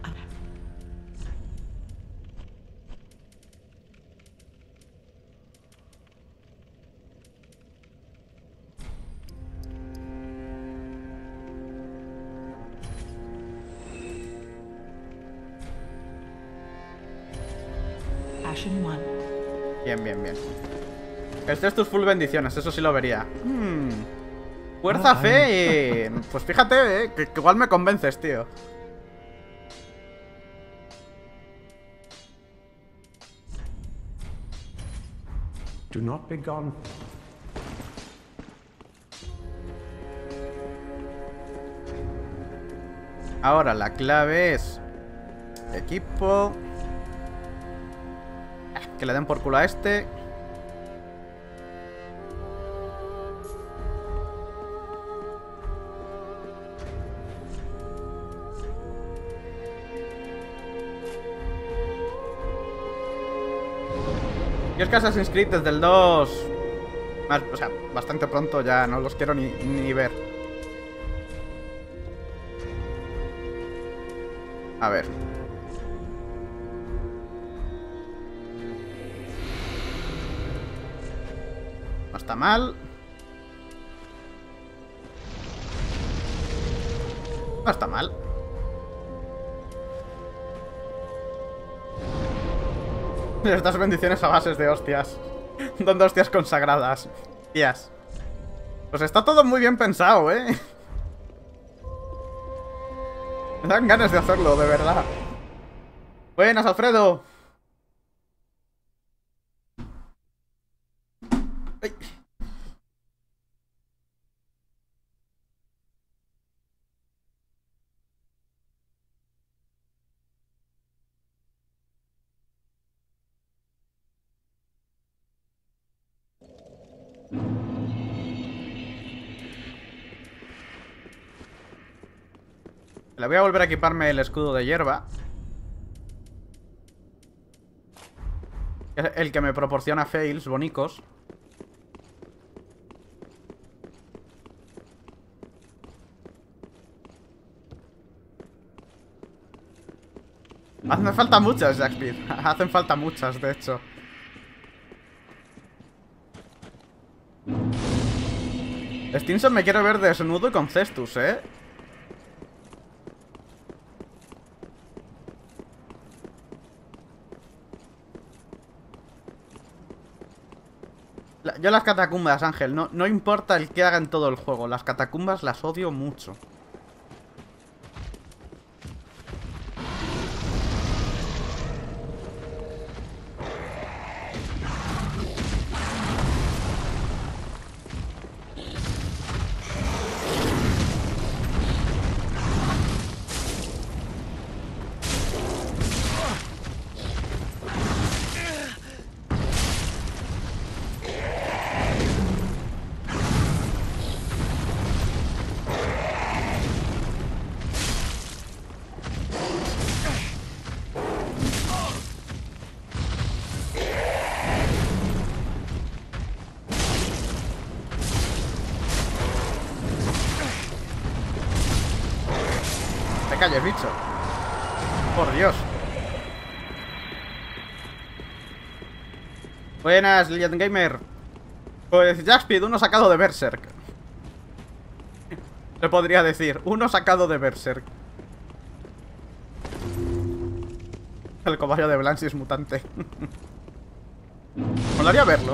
Ashen One. Bien, bien, bien. Este es tus full bendiciones, eso sí lo vería. Fuerza, fe y... Pues fíjate, que igual me convences, tío. Do not be gone. Ahora la clave es... Equipo... Que le den por culo a este. Yo es que Assassin's Creed desde el 2... o sea, bastante pronto ya no los quiero ni ver. A ver. No está mal. No está mal. Estas bendiciones a bases de hostias. Donde hostias consagradas. Tías. Pues está todo muy bien pensado, ¿eh? Me dan ganas de hacerlo, de verdad. Buenas, Alfredo. Ay. Le voy a volver a equiparme el escudo de hierba. Es el que me proporciona fails bonicos. Hacen falta muchas, Jackspeed. Hacen falta muchas, de hecho. Stinson me quiere ver desnudo y con cestus, ¿eh? Yo las catacumbas, Ángel, no importa el que haga en todo el juego. Las catacumbas las odio mucho. te calles, bicho. Por Dios. Buenas, Legend Gamer. Pues Jaxpid, uno sacado de Berserk. Se podría decir, uno sacado de Berserk. El cobayo de Blancy es mutante. Molaría verlo.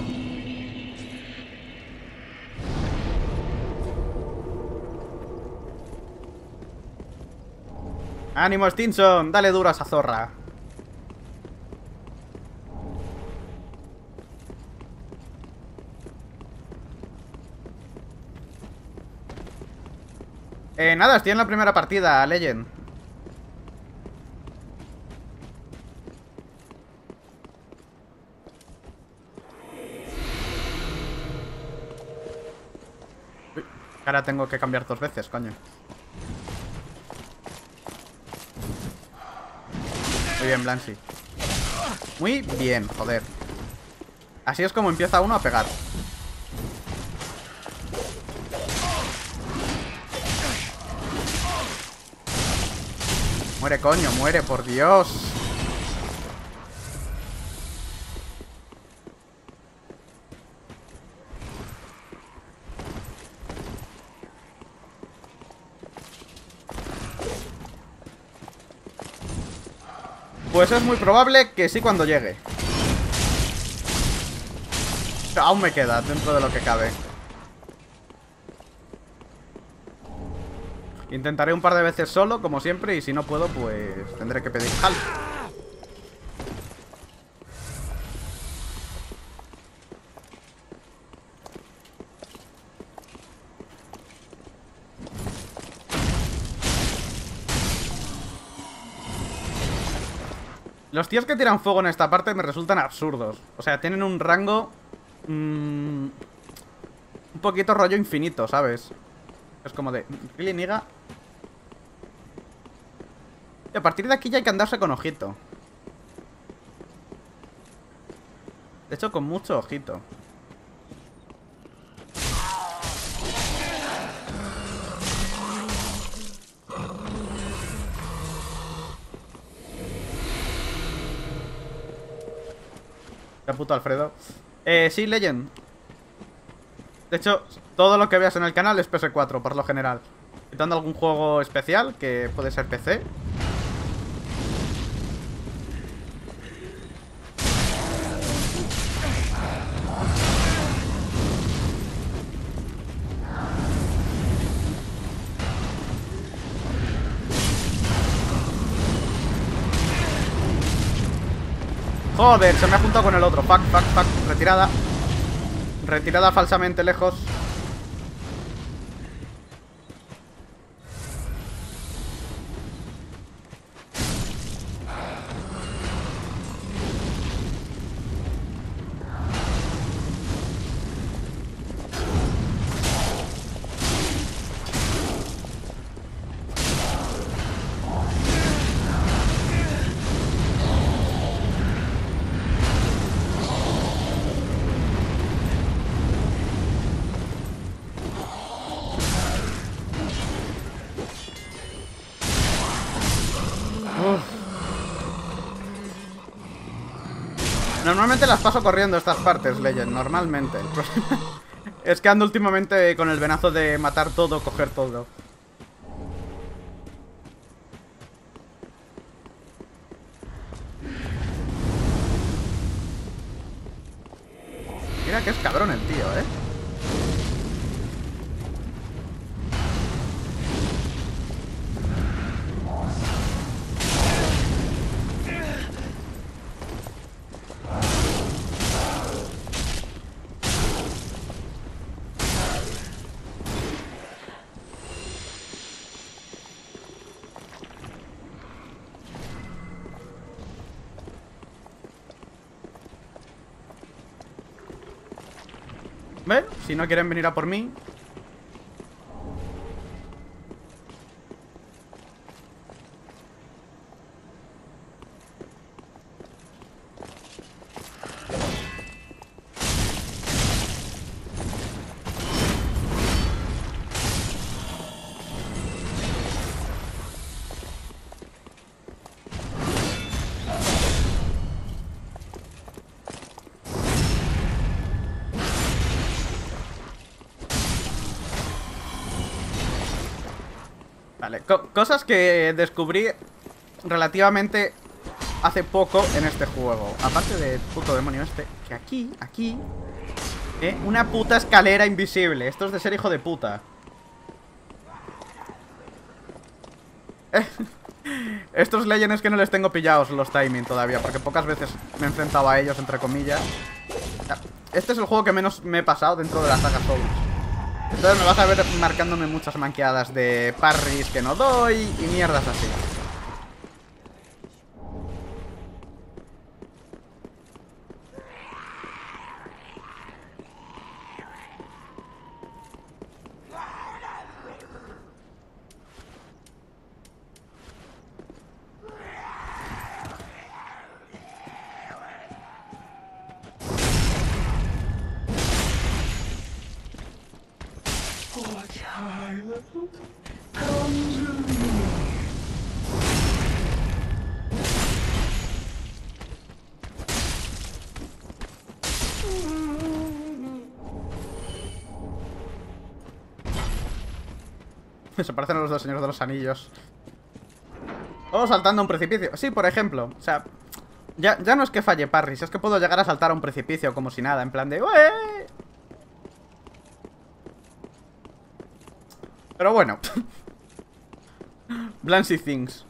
¡Ánimo, Stinson! Dale duro a esa zorra. Nada, estoy en la primera partida, Legend. Uy, ahora tengo que cambiar 2 veces, coño. Muy bien, Blancy. Muy bien, joder. Así es como empieza uno a pegar. Muere, coño, muere, por Dios. Pues es muy probable que sí cuando llegue. Pero aún me queda dentro de lo que cabe. Intentaré un par de veces solo, como siempre, y si no puedo, pues tendré que pedir help. Los tíos que tiran fuego en esta parte me resultan absurdos. O sea, tienen un rango... un poquito rollo infinito, ¿sabes? Es como de... ¿Really, niga? Y a partir de aquí ya hay que andarse con ojito. De hecho, con mucho ojito. Ya puto Alfredo. Sí, Legend. De hecho, todo lo que veas en el canal es PS4, por lo general. Quitando algún juego especial, que puede ser PC. Joder, se me ha juntado con el otro. Fuck, fuck, fuck. Retirada. Retirada falsamente lejos. Normalmente las paso corriendo estas partes, Legend, normalmente. El problema es que ando últimamente con el venazo de matar todo, coger todo. Mira que es cabrón el tío, ¿eh? ¿Ven? Si no quieren venir a por mí. Vale, cosas que descubrí relativamente hace poco en este juego. Aparte del puto demonio este, que aquí, una puta escalera invisible. Esto es de ser hijo de puta. Estos Legends que no les tengo pillados los timing todavía, porque pocas veces me he enfrentado a ellos, entre comillas. Este es el juego que menos me he pasado dentro de la saga Souls. Entonces me vas a ver marcándome muchas manqueadas de parries que no doy y mierdas así. Se parecen a los dos señores de los anillos. O saltando a un precipicio. Sí, por ejemplo. O sea, ya no es que falle parries, es que puedo llegar a saltar a un precipicio como si nada, en plan de... ¡Ué! Pero bueno. Blancy Things.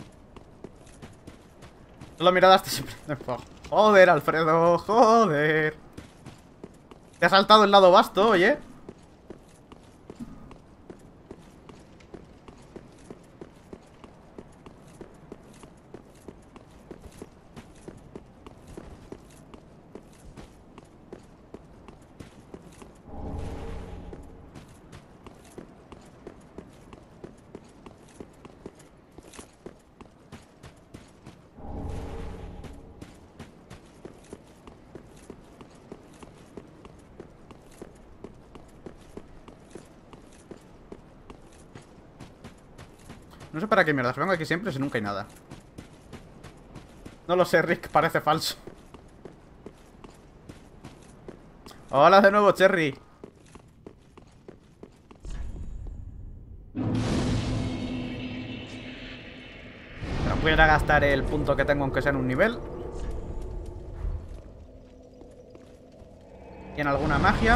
Solo miradas te siempre... Joder, Alfredo, joder. Te ha saltado el lado vasto, oye. No sé para qué mierdas vengo aquí siempre si nunca hay nada. No lo sé, Rick, parece falso. Hola de nuevo, Cherry. Pero voy a ir a gastar el punto que tengo aunque sea en un nivel. Y en alguna magia.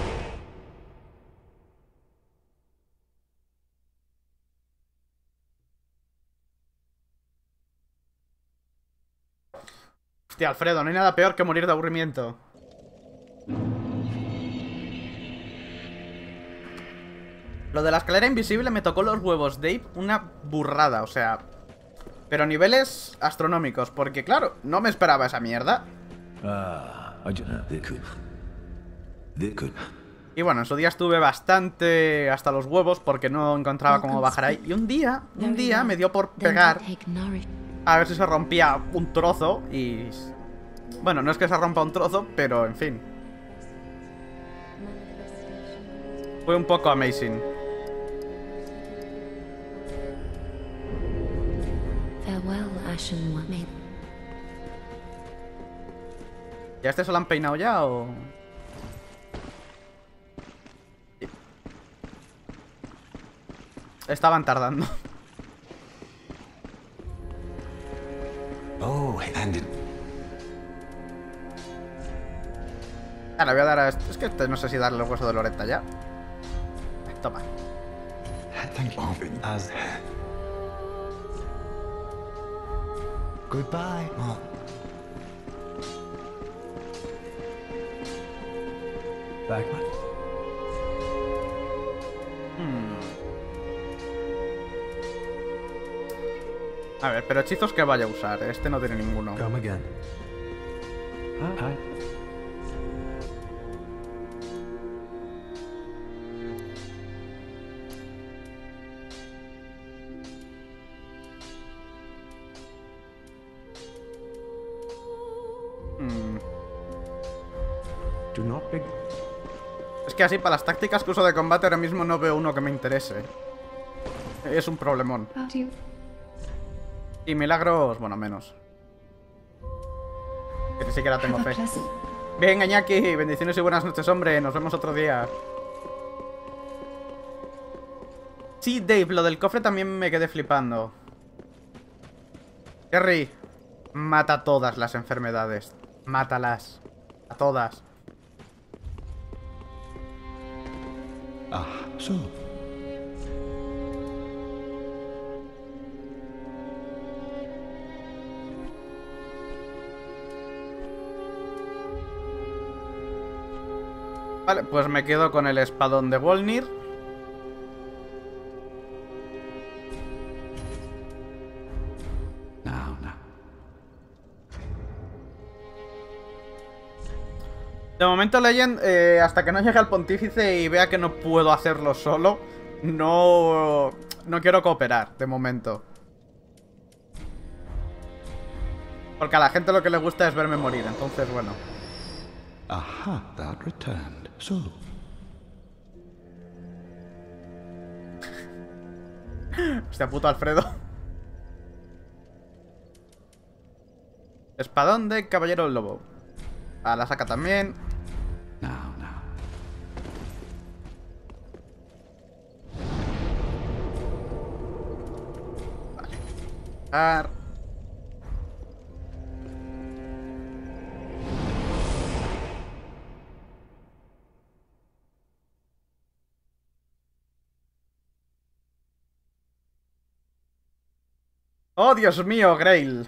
Hostia, Alfredo, no hay nada peor que morir de aburrimiento. Lo de la escalera invisible me tocó los huevos, Dave, una burrada, o sea... Pero niveles astronómicos, porque claro, no me esperaba esa mierda. Y bueno, en su día estuve bastante hasta los huevos porque no encontraba cómo bajar ahí. Y un día me dio por pegar a ver si se rompía un trozo y... Bueno, no es que se rompa un trozo, pero en fin. Fue un poco amazing. Farewell, Ashen One. ¿Ya este se lo han peinado ya o...? Estaban tardando. Oh, and it... Ah, le voy a dar a este. Es que este no sé si darle el hueso de Loretta ya. Toma. Thank you. Goodbye, Mom. Backman. A ver, pero hechizos que vaya a usar. Este no tiene ninguno. Come again. Hi. Do not be... Es que así, para las tácticas que uso de combate, ahora mismo no veo uno que me interese. Es un problemón. Y milagros, bueno, menos. Que ni siquiera tengo fe. Venga, Iñaki, bendiciones y buenas noches, hombre. Nos vemos otro día. Sí, Dave, lo del cofre también me quedé flipando. Kerry, mata todas las enfermedades. Mátalas. A todas. Ah, so. Vale, pues me quedo con el espadón de Wolnir. Now. De momento, Legend, hasta que no llegue al pontífice y vea que no puedo hacerlo solo, no quiero cooperar, de momento. Porque a la gente lo que le gusta es verme morir, entonces, bueno. Aha, thou returned. So. Hostia, puto Alfredo. Espadón de Caballero Lobo. Ah, la saca también. Now. Ar. ¡Oh, Dios mío, Grail!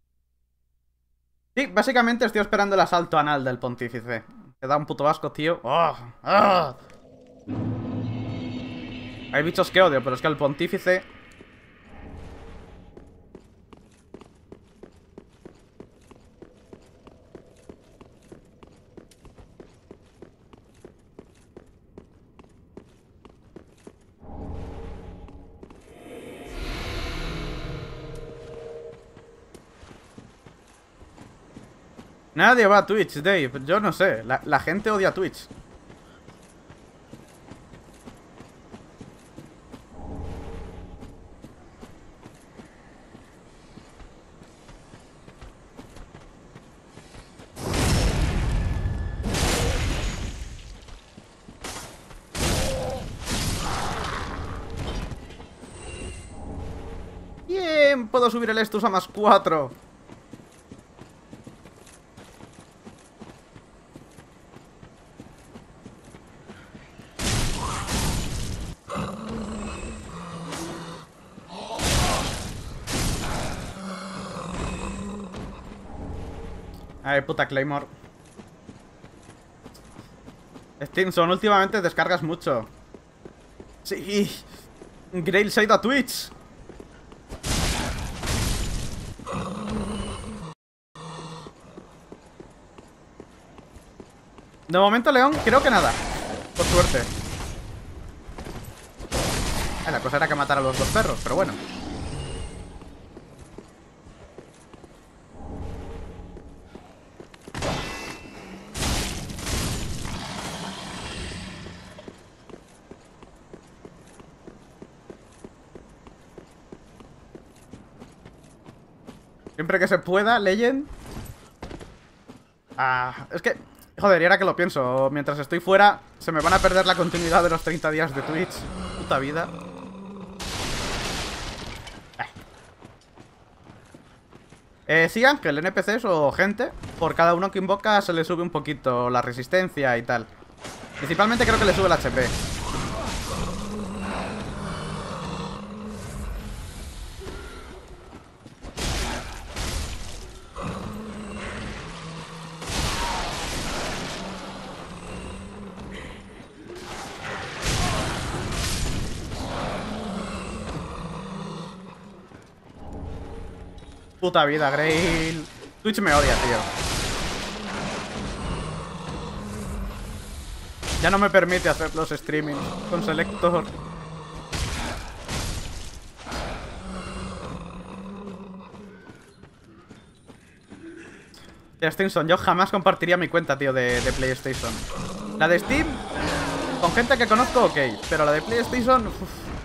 Sí, básicamente estoy esperando el asalto anal del pontífice. Te da un puto asco, tío. ¡Oh! ¡Oh! Hay bichos que odio, pero es que el pontífice... Nadie va a Twitch, Dave. Yo no sé. La gente odia Twitch. Bien, puedo subir el Estus a +4. Ay, puta Claymore. Stinson, últimamente descargas mucho. Sí. Grail se ha ido a Twitch. De momento, León, creo que nada. Por suerte. La cosa era que matar a los dos perros, pero bueno. Siempre que se pueda, Legend. Es que... Joder, y ahora que lo pienso, mientras estoy fuera, se me van a perder la continuidad de los 30 días de Twitch. Puta vida. Sí, Ángel, NPCs o gente, por cada uno que invoca se le sube un poquito la resistencia y tal. Principalmente creo que le sube el HP. Puta vida, Grail. Twitch me odia, tío. Ya no me permite hacer los streamings con Selector. Stinson, yo jamás compartiría mi cuenta, tío, de PlayStation. La de Steam, con gente que conozco, ok. Pero la de PlayStation... Uf.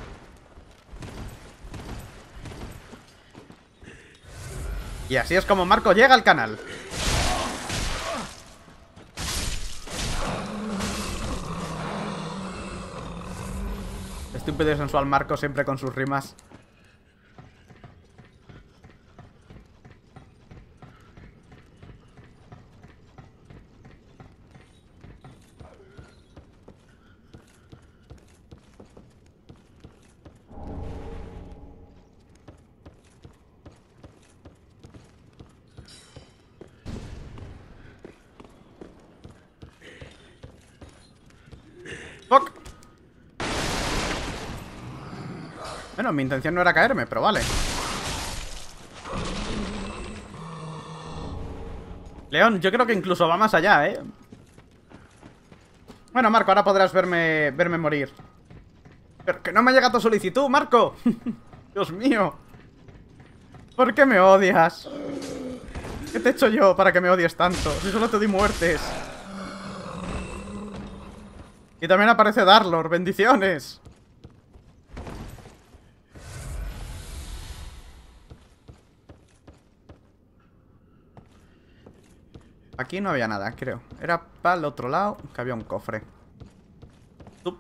Y así es como Marco llega al canal. Estúpido y sensual Marco siempre con sus rimas. ¡Fuck! Bueno, mi intención no era caerme, pero vale. León, yo creo que incluso va más allá, ¿eh? Bueno, Marco, ahora podrás verme morir. Pero que no me llega tu solicitud, Marco. Dios mío. ¿Por qué me odias? ¿Qué te he hecho yo para que me odies tanto? Si solo te doy muertes. Y también aparece Darlor, bendiciones. Aquí no había nada, creo. Era para el otro lado, que había un cofre. Tup.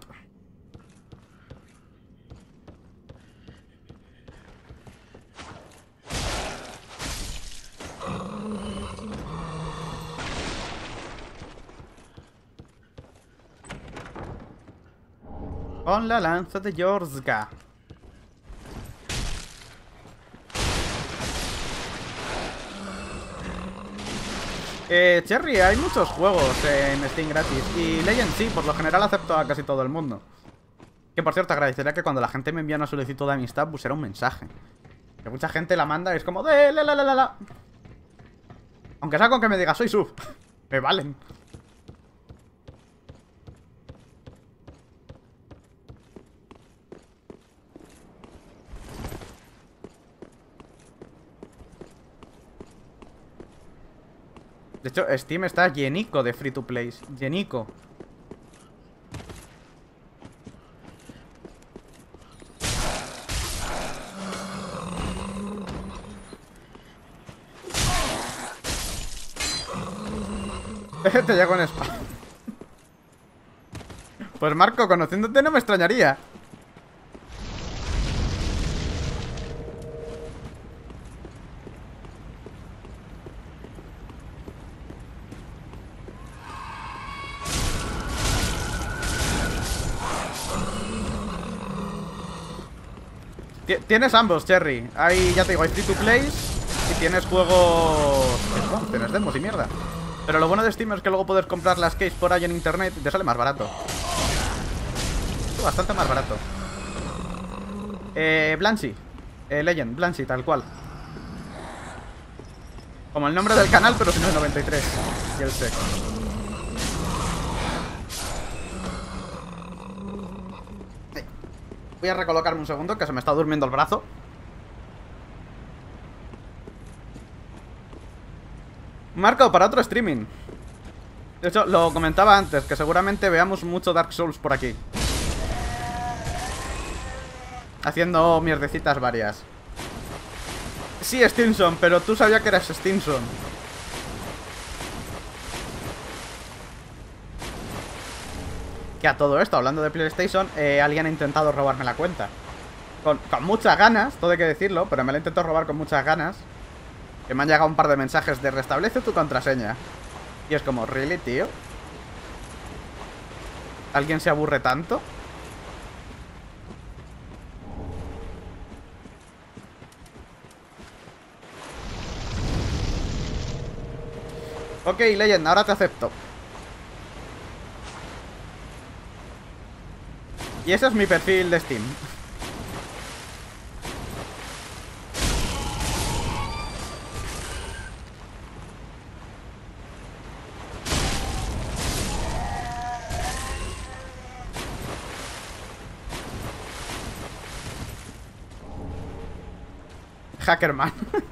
Con la lanza de Yorzga. Cherry, hay muchos juegos en Steam gratis. Y Legend sí, por lo general acepto a casi todo el mundo. Que por cierto, agradecería que cuando la gente me envía una solicitud de amistad pusiera un mensaje. Que mucha gente la manda y es como de la. Aunque sea con que me diga soy sub. Me valen. De hecho, Steam está llenico de free to plays. Llenico. Te llego en spam. Pues Marco, conociéndote no me extrañaría. Tienes ambos, Cherry. Hay, ya te digo, hay free to plays y tienes juegos... Bueno, tienes demos y mierda. Pero lo bueno de Steam es que luego puedes comprar las keys por ahí en internet y te sale más barato. Bastante más barato. Blanchi. Legend, Blanchi, tal cual. Como el nombre del canal, pero sin el 93. Y el sec. Voy a recolocarme un segundo, que se me está durmiendo el brazo. Marco, para otro streaming. De hecho, lo comentaba antes, que seguramente veamos mucho Dark Souls por aquí. Haciendo mierdecitas varias. Sí, Stinson, pero tú sabías que eras Stinson. Que a todo esto, hablando de PlayStation, alguien ha intentado robarme la cuenta. Con muchas ganas, todo hay que decirlo, pero me la intentó robar con muchas ganas. Que me han llegado un par de mensajes de restablece tu contraseña. Y es como, ¿really, tío? ¿Alguien se aburre tanto? Ok, Legend, ahora te acepto. Y ese es mi perfil de Steam. Hackerman.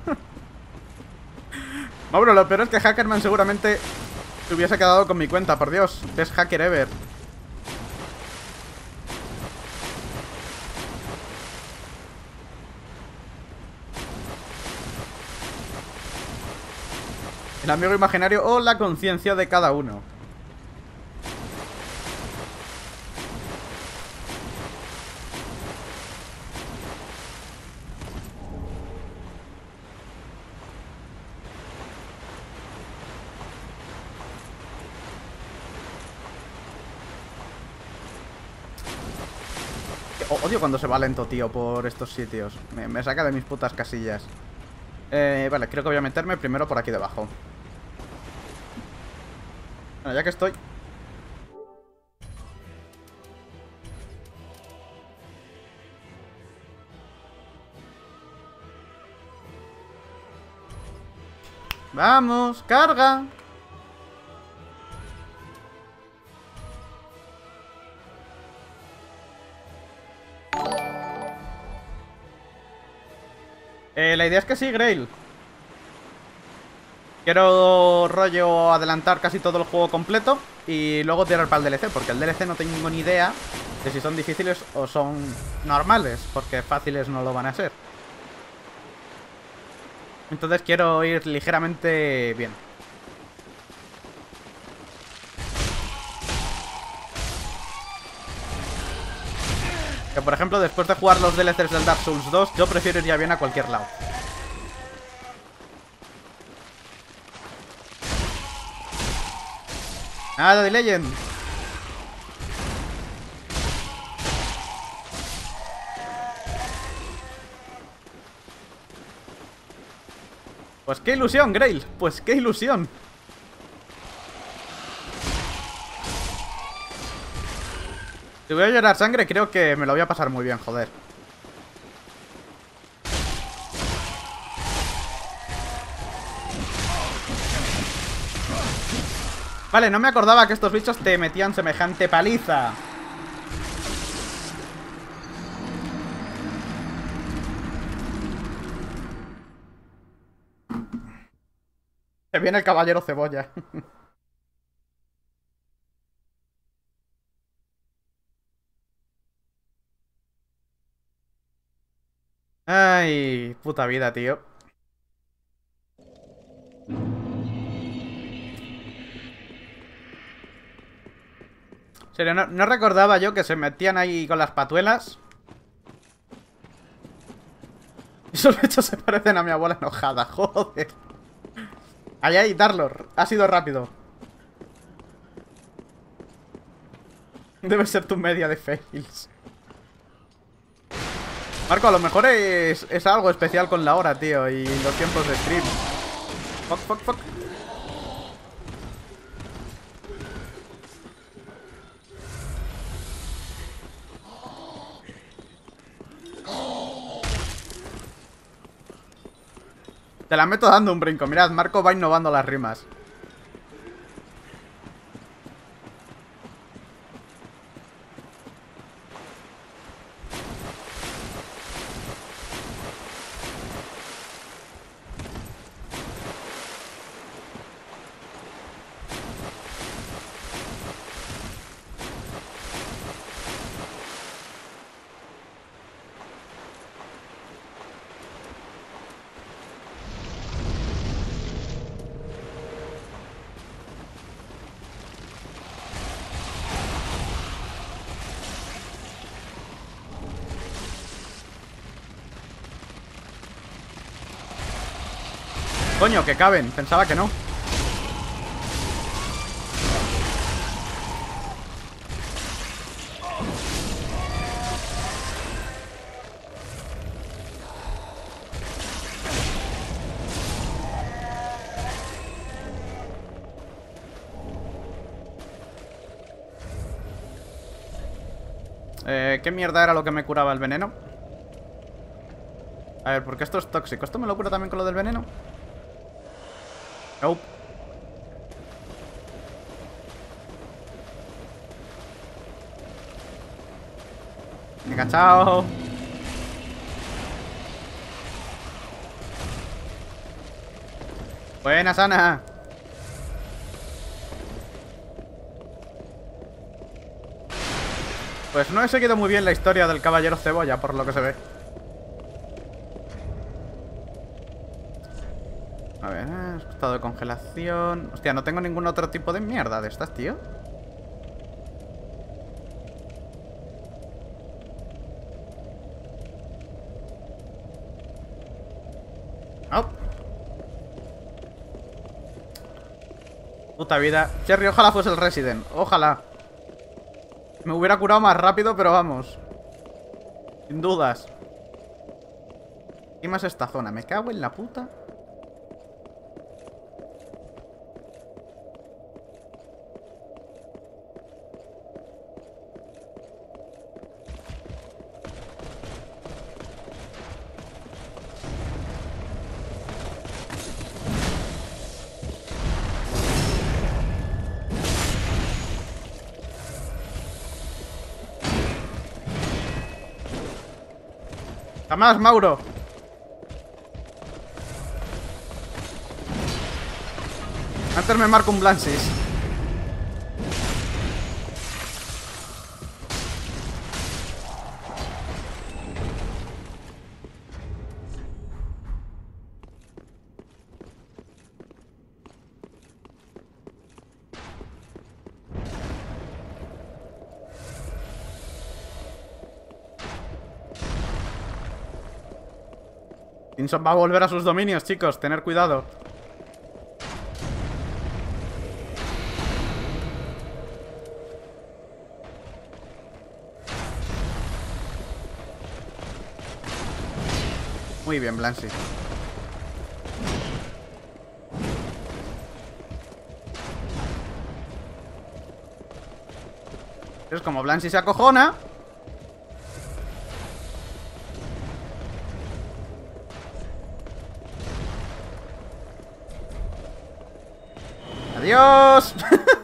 Bueno, lo peor es que Hackerman seguramente se hubiese quedado con mi cuenta, por Dios. Best hacker ever. El amigo imaginario o la conciencia de cada uno. Odio cuando se va lento, tío, por estos sitios. Me saca de mis putas casillas. Vale, creo que voy a meterme primero por aquí debajo. Bueno, ya que estoy... ¡Vamos! ¡Carga! La idea es que sí, Grail. Quiero rollo adelantar casi todo el juego completo y luego tirar para el DLC, porque el DLC no tengo ni idea de si son difíciles o son normales, porque fáciles no lo van a ser. Entonces quiero ir ligeramente bien. Que por ejemplo, después de jugar los DLCs del Dark Souls 2, yo prefiero ir ya bien a cualquier lado. Nada de Legend. Pues qué ilusión, Grail. Pues qué ilusión. Si voy a llorar sangre, creo que me lo voy a pasar muy bien, joder. Vale, no me acordaba que estos bichos te metían semejante paliza. Se viene el caballero cebolla. Ay, puta vida, tío. En serio, no recordaba yo que se metían ahí con las patuelas. Esos bichos se parecen a mi abuela enojada, joder. Ay, ay, Darlor, ha sido rápido. Debe ser tu media de fails. Marco, a lo mejor es algo especial con la hora, tío, y los tiempos de stream. Fuck, fuck, fuck. Te la meto dando un brinco. Mirad, Marco va innovando las rimas. Coño, que caben. Pensaba que no. ¿Qué mierda era lo que me curaba el veneno? A ver, porque esto es tóxico. ¿Esto me lo cura también con lo del veneno? Nope. Venga, chao. Buena, Sana. Pues no he seguido muy bien la historia del caballero cebolla, por lo que se ve. A ver, estado de congelación. Hostia, no tengo ningún otro tipo de mierda de estas, tío. Oh. Puta vida. Cherry, ojalá fuese el Resident. Ojalá. Me hubiera curado más rápido, pero vamos. Sin dudas. Y más esta zona. Me cago en la puta. ¡Jamás, Mauro! Antes me marco un Blansis. Tinson va a volver a sus dominios, chicos. Tener cuidado. Muy bien, Blancy. Es como Blancy se acojona. ¡Adiós!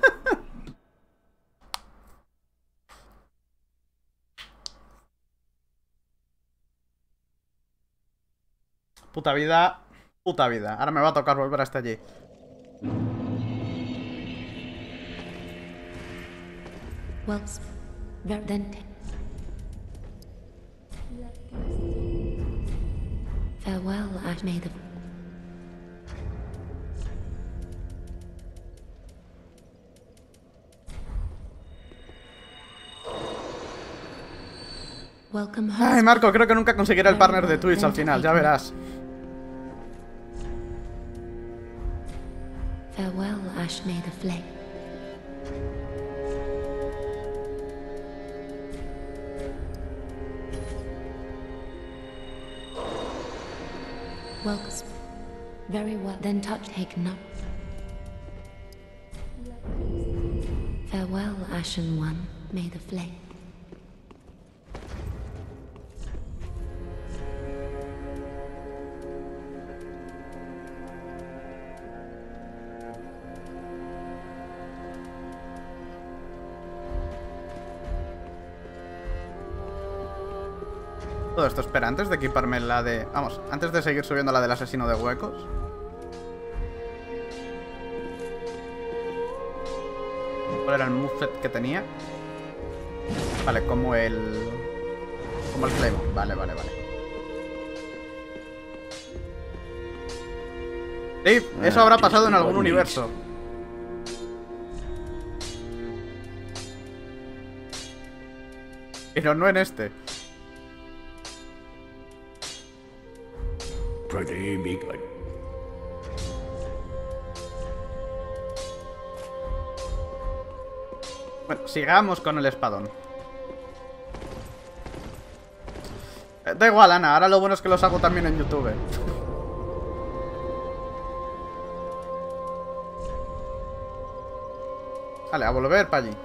Puta vida. Puta vida. Ahora me va a tocar volver hasta allí. Well, then farewell, Ash made of. Welcome home. Ay, Marco, creo que nunca conseguiré el partner de Twitch al final, ya verás. Farewell, Ash made of flame. Welcome. Very well. Then touch taken up. Farewell, Ashen One, made of flame. Todo esto, espera, antes de equiparme la de... Vamos, antes de seguir subiendo la del asesino de huecos. ¿Cuál era el moveset que tenía? Vale, como el... Como el Claymore, vale. Sí, eso habrá pasado en algún universo. Pero no en este. Pretty big. Bueno, sigamos con el espadón. Da igual, Ana, ahora lo bueno es que los hago también en YouTube. Vale, a volver para allí.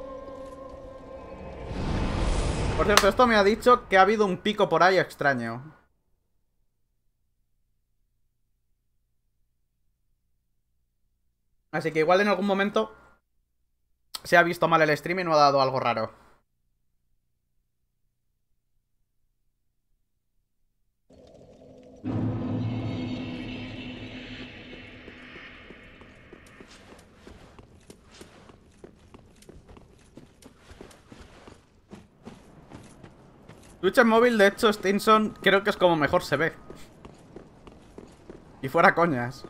Por cierto, esto me ha dicho que ha habido un pico por ahí extraño. Así que igual en algún momento se ha visto mal el stream y no ha dado algo raro. Twitch en móvil, de hecho, Stinson creo que es como mejor se ve. Y fuera coñas.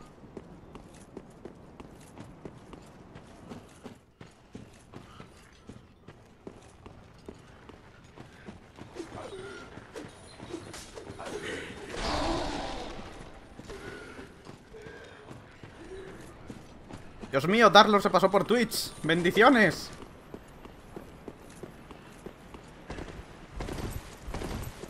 Dios mío, Darlor se pasó por Twitch. ¡Bendiciones!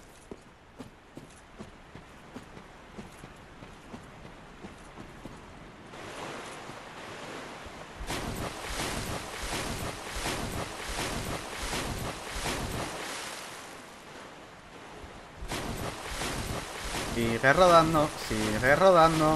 Sigue rodando, sigue rodando.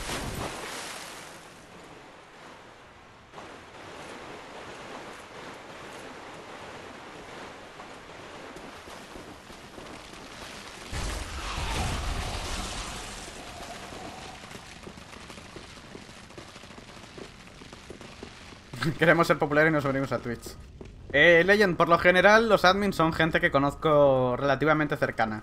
Queremos ser populares y nos venimos a Twitch. Legend, por lo general los admins son gente que conozco relativamente cercana.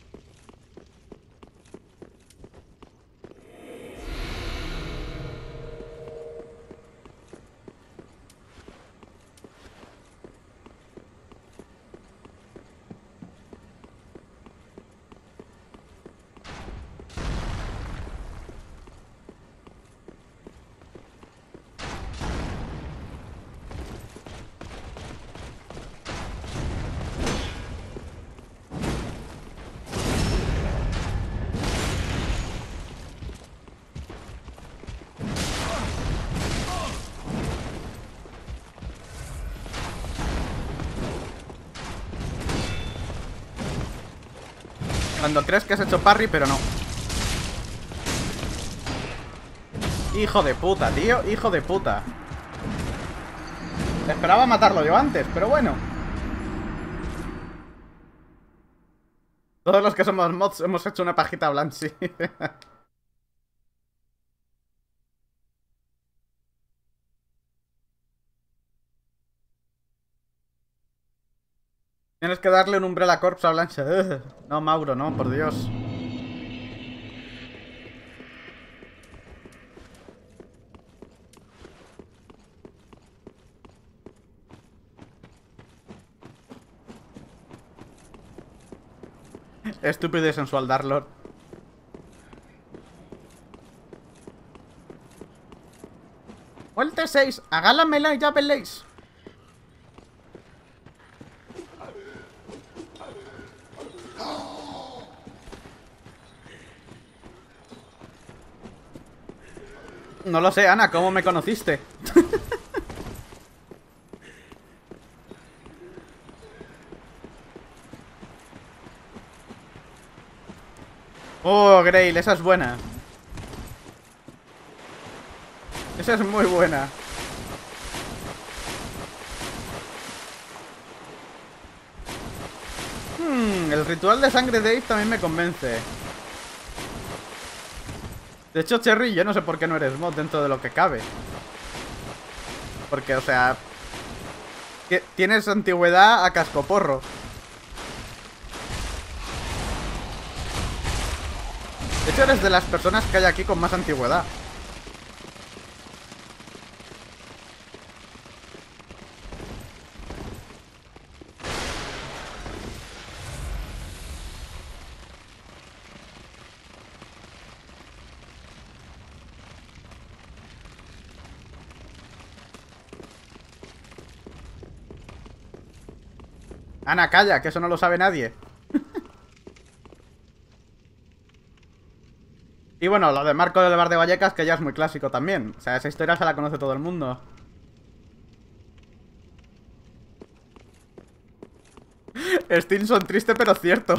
Cuando crees que has hecho parry, pero no. Hijo de puta, tío. Hijo de puta. Esperaba matarlo yo antes, pero bueno. Todos los que somos mods hemos hecho una pajita Blanchi. Tienes que darle un Umbrella Corps a Blanche. No, Mauro, no, por Dios. Estúpido y sensual Darlord. Vuelta 6, agálamela y ya veréis. No lo sé, Ana, ¿cómo me conociste? Oh, Grail, esa es buena. Esa es muy buena. El ritual de sangre de Dave también me convence. De hecho, Cherry, yo no sé por qué no eres mod dentro de lo que cabe. Porque, o sea... tienes antigüedad a cascoporro. De hecho, eres de las personas que hay aquí con más antigüedad. Ana, calla, que eso no lo sabe nadie. Y bueno, lo de Marco del Bar de Vallecas, que ya es muy clásico también. O sea, esa historia se la conoce todo el mundo. Stinson triste pero cierto.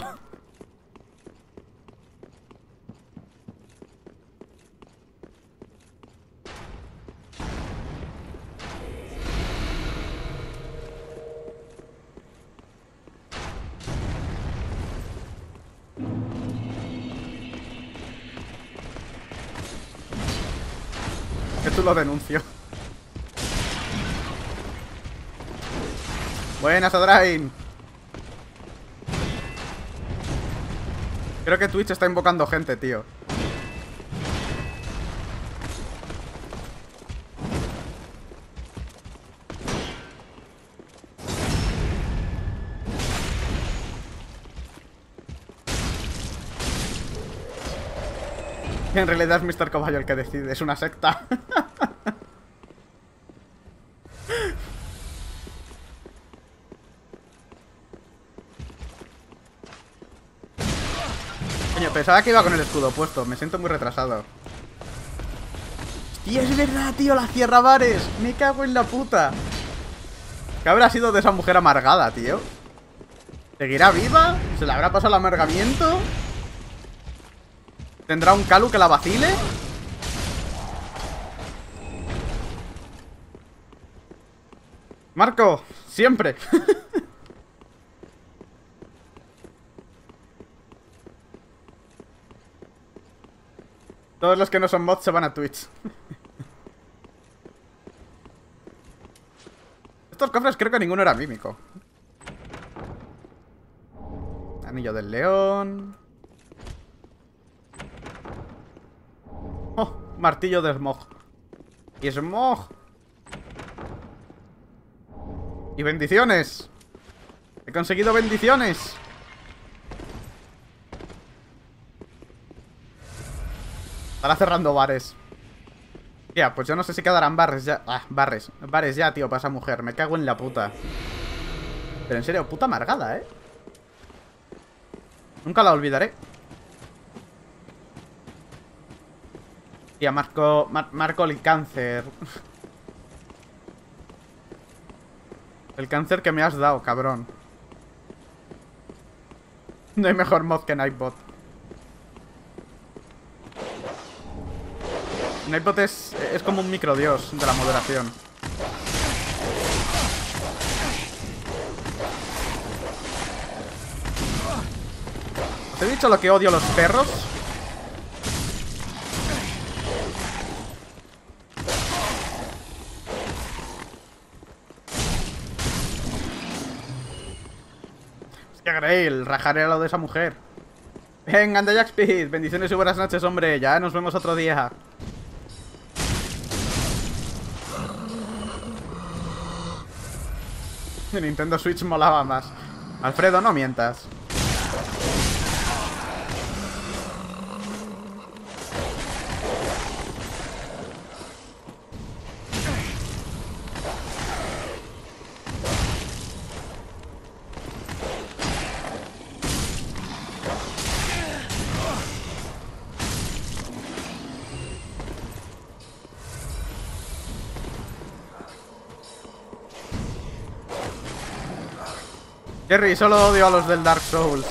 Que tú lo denuncio. Buenas, Adrain. Creo que Twitch está invocando gente, tío. En realidad es Mr. Cobayo el que decide, es una secta. Coño, pensaba que iba con el escudo puesto, me siento muy retrasado. Hostia, es verdad, tío, la Sierra Bares. Me cago en la puta. ¿Qué habrá sido de esa mujer amargada, tío? ¿Seguirá viva? ¿Se le habrá pasado el amargamiento? ¿Tendrá un Kalu que la vacile? Marco, siempre. Todos los que no son mods se van a Twitch. Estos cofres creo que ninguno era mímico. Anillo del león. Oh, martillo de Smog. Y Smog. Y bendiciones. He conseguido bendiciones. Estará cerrando bares. Tía, pues yo no sé si quedarán bares ya. Ah, bares ya, tío, para esa mujer. Me cago en la puta. Pero en serio, puta amargada, ¿eh? Nunca la olvidaré. Tía, Marco el cáncer. El cáncer que me has dado, cabrón. No hay mejor mod que Nightbot. Nightbot es como un microdios de la moderación. ¿Os he dicho lo que odio a los perros? Hostia, Grail, rajaré a lo de esa mujer. Venga, anda Jack Speed, bendiciones y buenas noches, hombre. Ya nos vemos otro día. Nintendo Switch molaba más. Alfredo, no mientas. Jerry, solo odio a los del Dark Souls.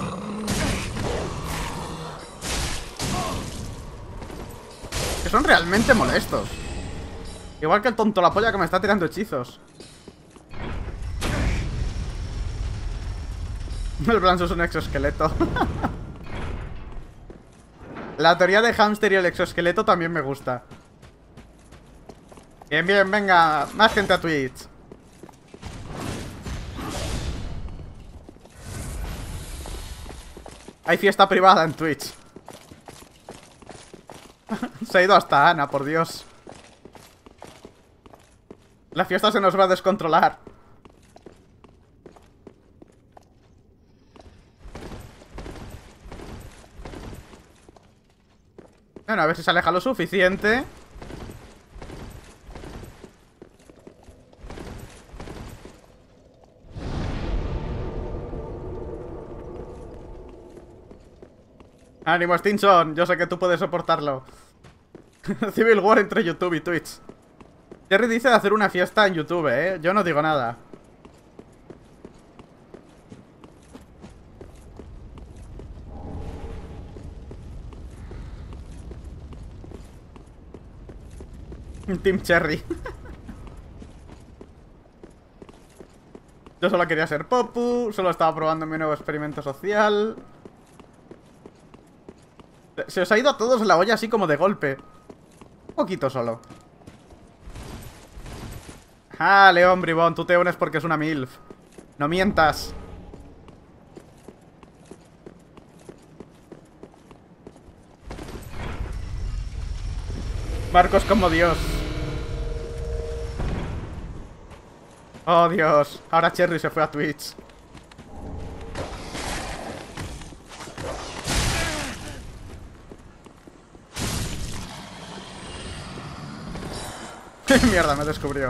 Que son realmente molestos. Igual que el tonto la polla que me está tirando hechizos. El Blanzo es un exoesqueleto. La teoría de hámster y el exoesqueleto también me gusta. Bien, bien, venga. Más gente a Twitch. Hay fiesta privada en Twitch. Se ha ido hasta Ana, por Dios. La fiesta se nos va a descontrolar. Bueno, a ver si se aleja lo suficiente. Ánimo, Stinson, yo sé que tú puedes soportarlo. Civil War entre YouTube y Twitch. Jerry dice de hacer una fiesta en YouTube, ¿eh? Yo no digo nada. Team Cherry. Yo solo quería ser Popu, solo estaba probando mi nuevo experimento social. Se os ha ido a todos la olla así como de golpe. Un poquito solo. Ah, León Bribón, tú te unes porque es una MILF. No mientas. Marcos como Dios. Oh, Dios. Ahora Cherry se fue a Twitch. Mierda, me descubrió.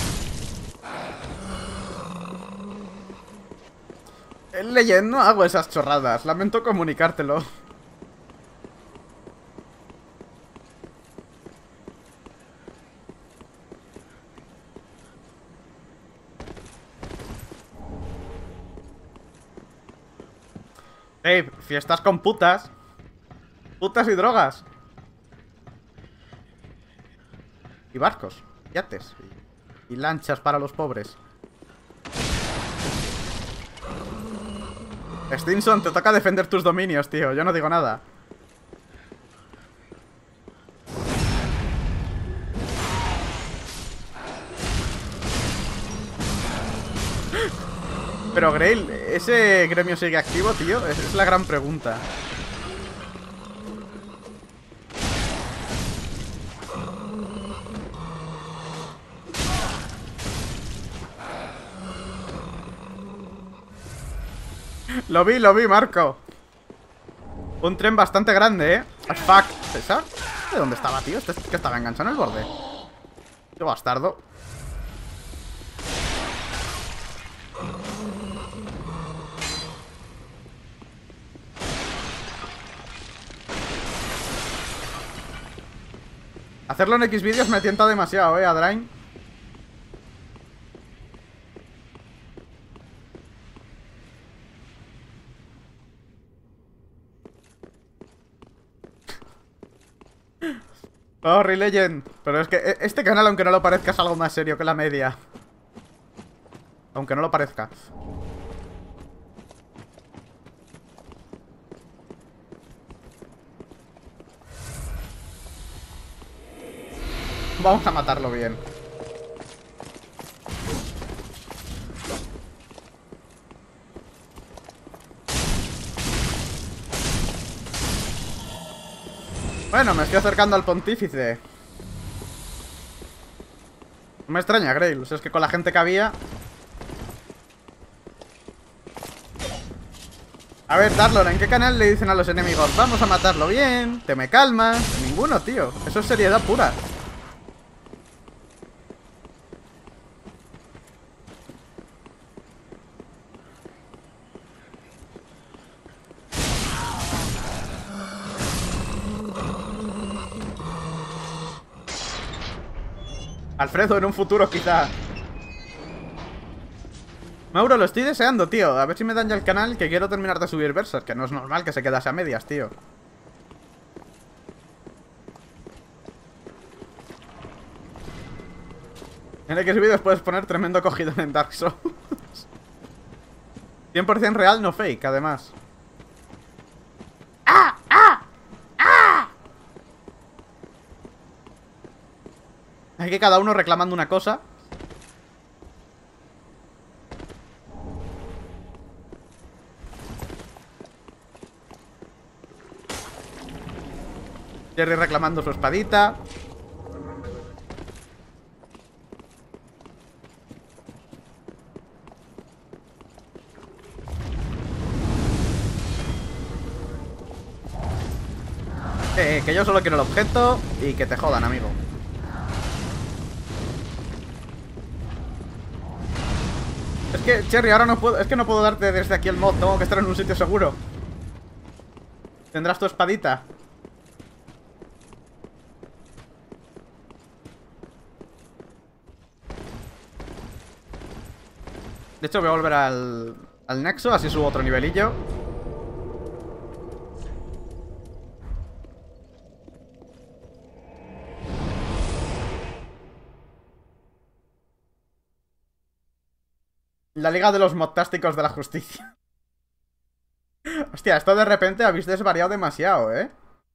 Legend, no hago esas chorradas. Lamento comunicártelo. Fiestas con putas. Putas y drogas. Y barcos, yates. Y lanchas para los pobres. Stinson, te toca defender tus dominios, tío. Yo no digo nada. Pero Grail, ¿ese gremio sigue activo, tío? Es la gran pregunta. Lo vi, Marco. Un tren bastante grande, ¿eh? Fuck. ¿Esa? ¿De dónde estaba, tío? Este que estaba enganchado en el borde. Qué bastardo. Hacerlo en X vídeos me tienta demasiado, Adrain. Oh, Relegend. Pero es que este canal, aunque no lo parezca, es algo más serio que la media. Aunque no lo parezca. Vamos a matarlo bien. Bueno, me estoy acercando al pontífice. No me extraña, Grail. O sea, es que con la gente que había... A ver, Darlon, ¿en qué canal le dicen a los enemigos vamos a matarlo bien? ¿Te me calmas? Ninguno, tío. Eso es seriedad pura. Alfredo, en un futuro quizá. Mauro, lo estoy deseando, tío. A ver si me dan ya el canal, que quiero terminar de subir versos. Que no es normal que se quedase a medias, tío. En X vídeos puedes poner tremendo cogidón en Dark Souls. 100% real, no fake, además. Hay que cada uno reclamando una cosa. Jerry reclamando su espadita. Que yo solo quiero el objeto y que te jodan, amigo. Es que, Cherry, ahora no puedo... Es que no puedo darte desde aquí el mod. Tengo que estar en un sitio seguro. Tendrás tu espadita. De hecho, voy a volver al Nexo. Así subo otro nivelillo. La Liga de los Modtásticos de la Justicia. Hostia, esto de repente habéis desvariado demasiado, ¿eh?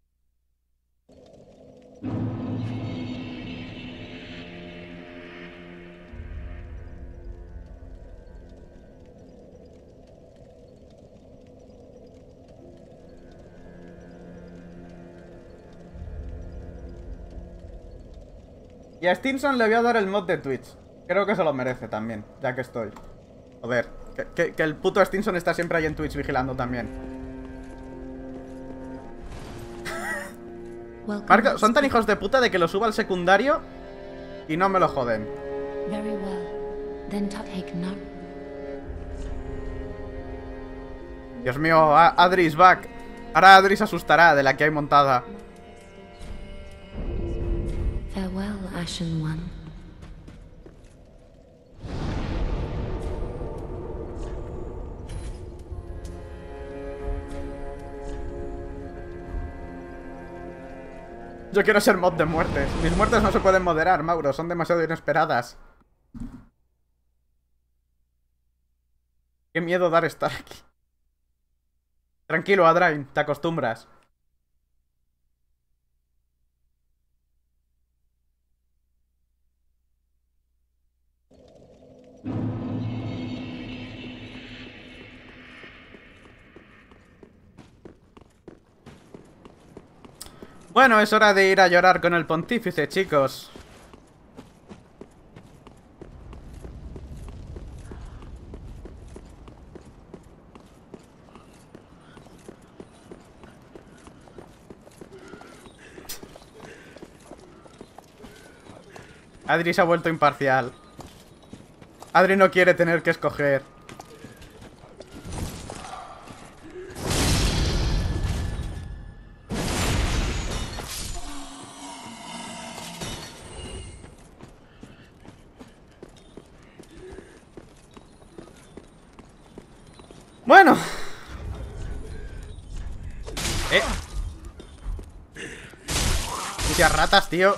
Y a Stinson le voy a dar el mod de Twitch. Creo que se lo merece también, ya que estoy. Joder, que el puto Stinson está siempre ahí en Twitch vigilando también. Marco, son tan hijos de puta de que lo suba al secundario y no me lo joden. Very well. Then take no. Dios mío, Adris back. Ahora Adris asustará de la que hay montada. Farewell, Ashen One. Yo quiero ser mod de muertes. Mis muertes no se pueden moderar, Mauro. Son demasiado inesperadas. Qué miedo dar estar aquí. Tranquilo, Adrain. Te acostumbras. Bueno, es hora de ir a llorar con el pontífice, chicos. Adri se ha vuelto imparcial. Adri no quiere tener que escoger. Bueno. Muchas ratas, tío.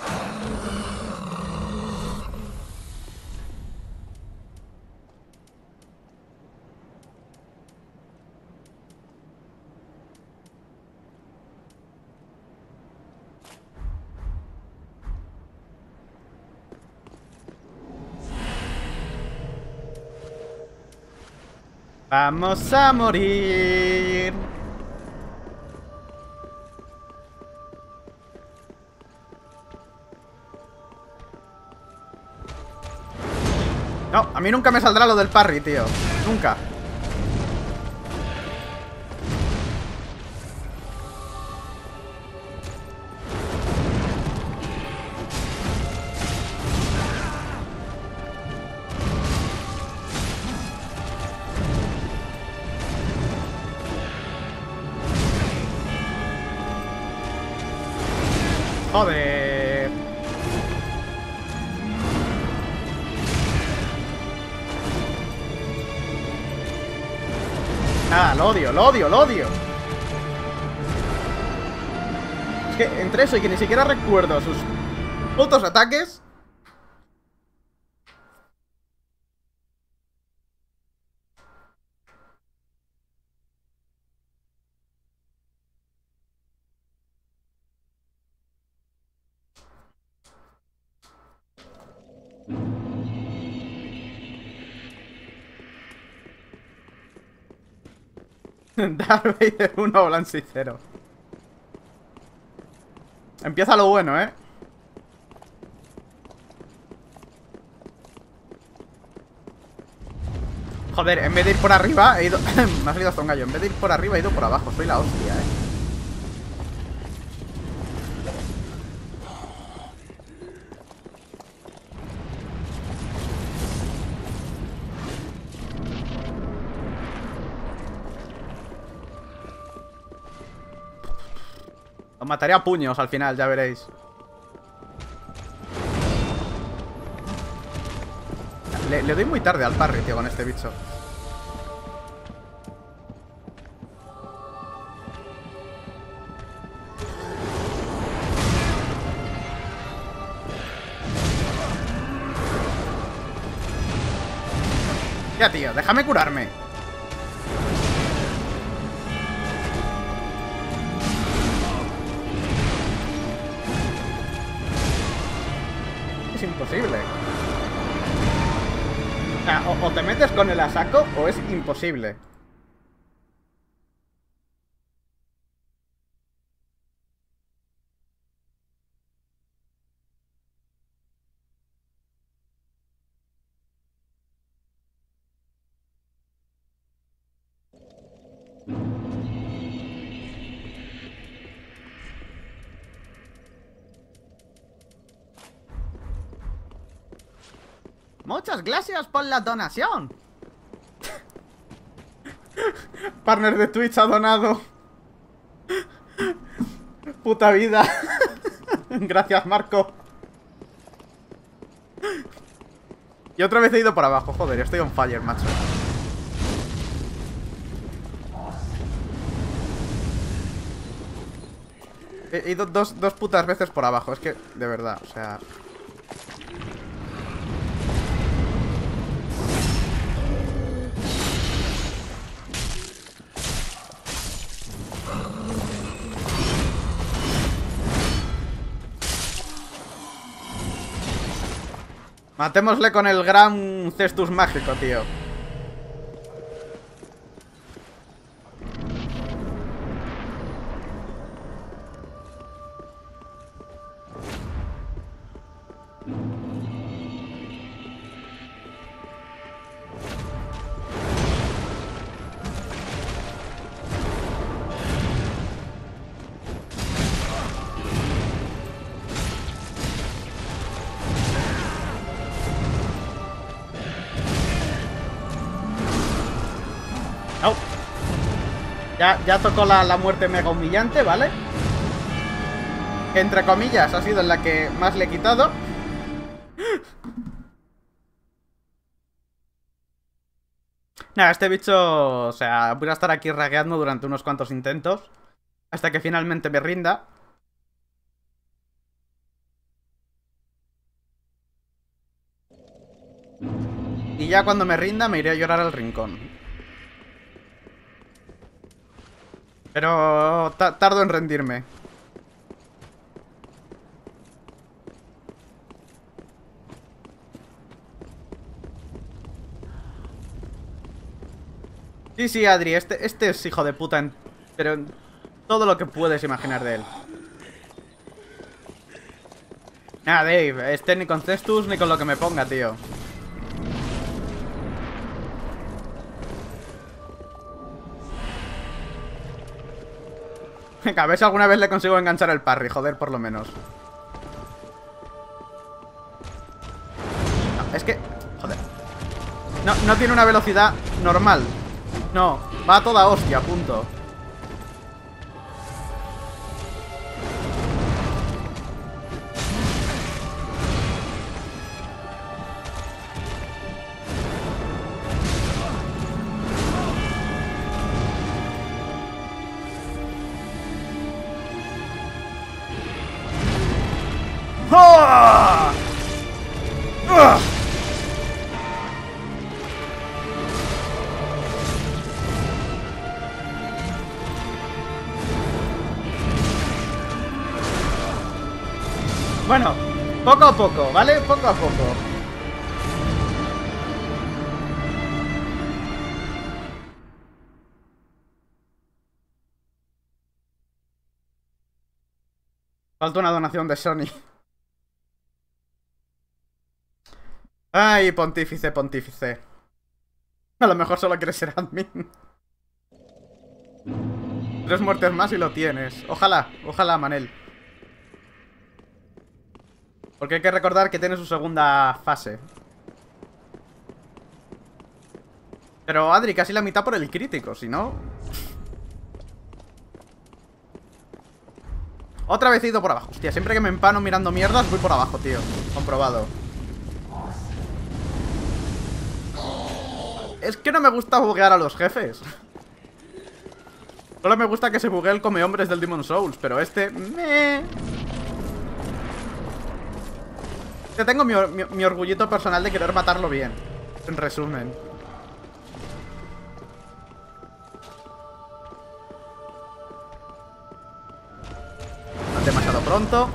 Vamos a morir. No, a mí nunca me saldrá lo del parry, tío. Nunca. Joder. Ah, lo odio, lo odio, lo odio. Es que entre eso y que ni siquiera recuerdo sus putos ataques. Darth Vader 1 o Lancy 0. Empieza lo bueno, ¿eh? Joder, en vez de ir por arriba he ido... Me ha salido hasta un gallo. En vez de ir por arriba he ido por abajo. Soy la hostia, ¿eh? Os mataré a puños al final, ya veréis. Le doy muy tarde al parry, tío, con este bicho. Ya, tío, déjame curarme. Es imposible. O sea, o te metes con el a saco o es imposible. Muchas gracias por la donación. Partner de Twitch ha donado. Puta vida. Gracias, Marco. Y otra vez he ido por abajo. Joder, estoy on fire, macho. He ido dos putas veces por abajo. Es que, de verdad, o sea... Matémosle con el gran cestus mágico, tío. Au. Ya tocó la muerte mega humillante, ¿vale? Que entre comillas ha sido la que más le he quitado. Nada, este bicho, o sea, voy a estar aquí ragueando durante unos cuantos intentos hasta que finalmente me rinda. Y ya cuando me rinda me iré a llorar al rincón. Pero tardo en rendirme. Sí, Adri, este es hijo de puta pero en todo lo que puedes imaginar de él. Nada, Dave, ni con cestus ni con lo que me ponga, tío. Venga, a ver si alguna vez le consigo enganchar el parry, joder, por lo menos. No, es que... Joder. No tiene una velocidad normal. No, va a toda hostia, punto. ¡Oh! ¡Ugh! Bueno, poco a poco, ¿vale? Poco a poco. Falta una donación de Sony. Ay, pontífice, pontífice. A lo mejor solo quieres ser admin. 3 muertes más y lo tienes. Ojalá, ojalá, Manel. Porque hay que recordar que tiene su segunda fase. Pero, Adri, casi la mitad por el crítico, si no... Otra vez he ido por abajo. Hostia, siempre que me empano mirando mierdas voy por abajo, tío. Comprobado. Es que no me gusta buguear a los jefes. Solo me gusta que se buguee el come hombres del Demon Souls. Pero este... Que tengo mi orgullito personal de querer matarlo bien. En resumen. No demasiado pronto.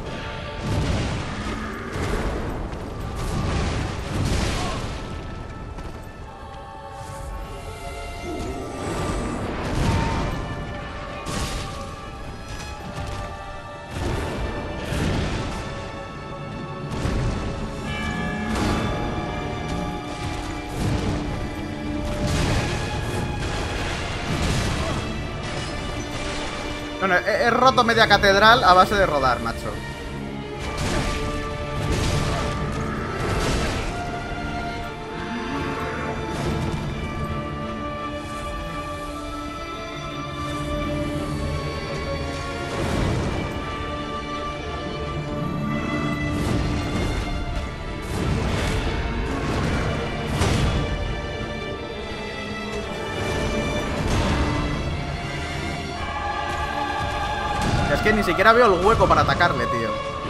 Bueno, he roto media catedral a base de rodar, macho. Es que ni siquiera veo el hueco para atacarle, tío.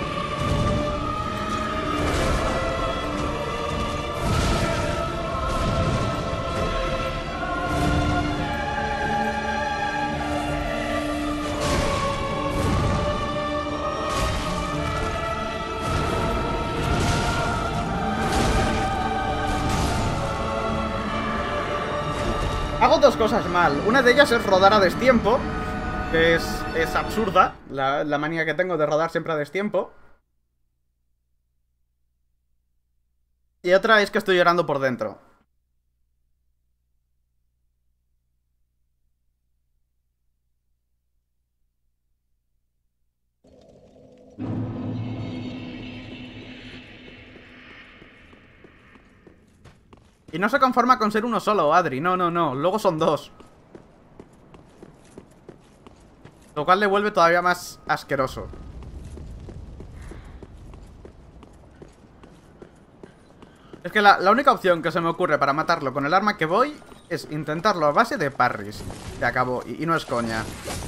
Hago dos cosas mal. Una de ellas es rodar a destiempo, que es absurda, la manía que tengo de rodar siempre a destiempo. Y otra es que estoy llorando por dentro. Y no se conforma con ser uno solo, Adri. No, no, no. Luego son dos. Lo cual le vuelve todavía más asqueroso. Es que la única opción que se me ocurre para matarlo con el arma que voy es intentarlo a base de parries. Se acabó. Y no es coña.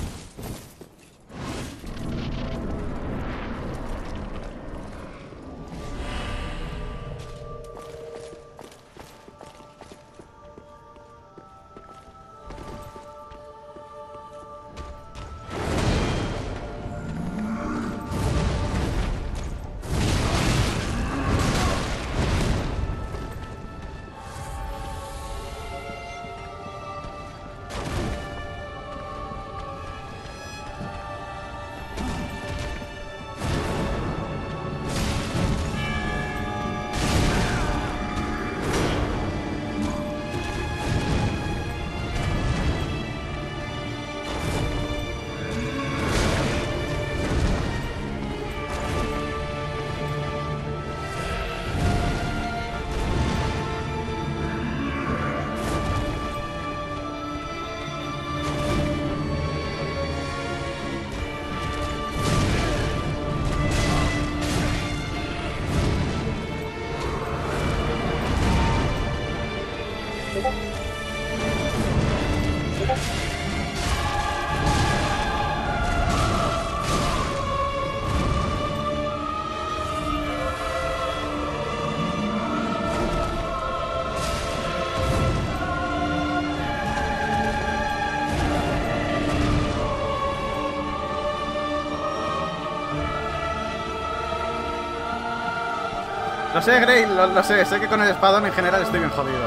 Lo sé, Grey, lo sé. Sé que con el espadón en general estoy bien jodido.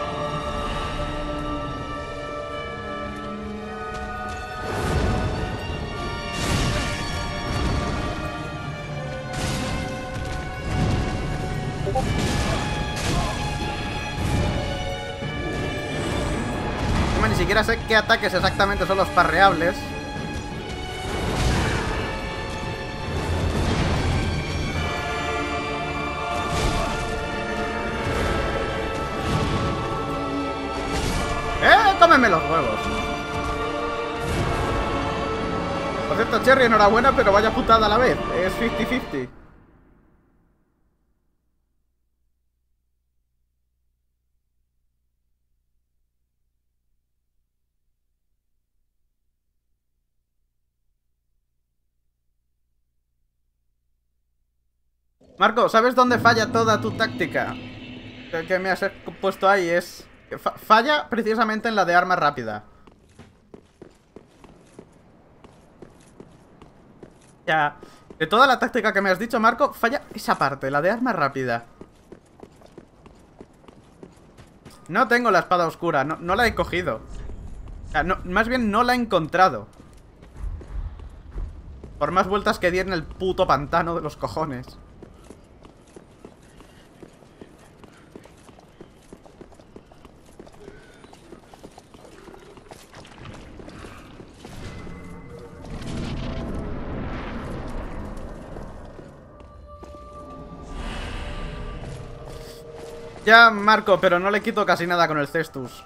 Ni siquiera sé qué ataques exactamente son los parreables. ¡Cómeme los huevos! Por cierto, Cherry, enhorabuena, pero vaya putada a la vez. Es 50-50. Marco, ¿sabes dónde falla toda tu táctica? Que me has puesto ahí es... Falla precisamente en la de arma rápida. Ya, de toda la táctica que me has dicho, Marco, falla esa parte, la de arma rápida. No tengo la espada oscura, no la he cogido. O sea, más bien no la he encontrado. Por más vueltas que di en el puto pantano de los cojones. Ya, Marco, pero no le quito casi nada con el Cestus.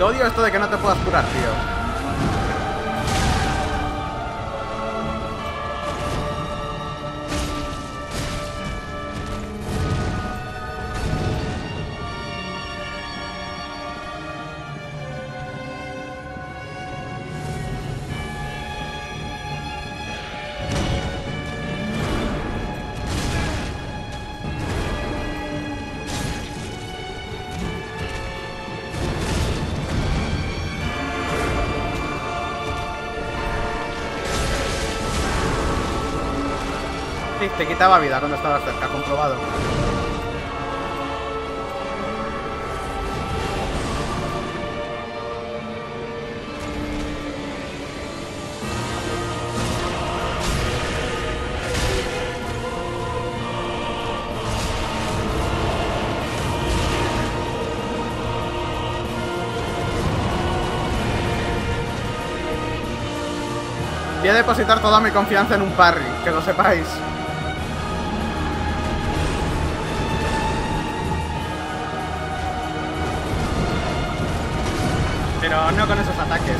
Que odio esto de que no te puedas curar, tío. Sí, te quitaba vida cuando estabas cerca, comprobado. Voy a depositar toda mi confianza en un parry, que lo sepáis. Pero no con esos ataques.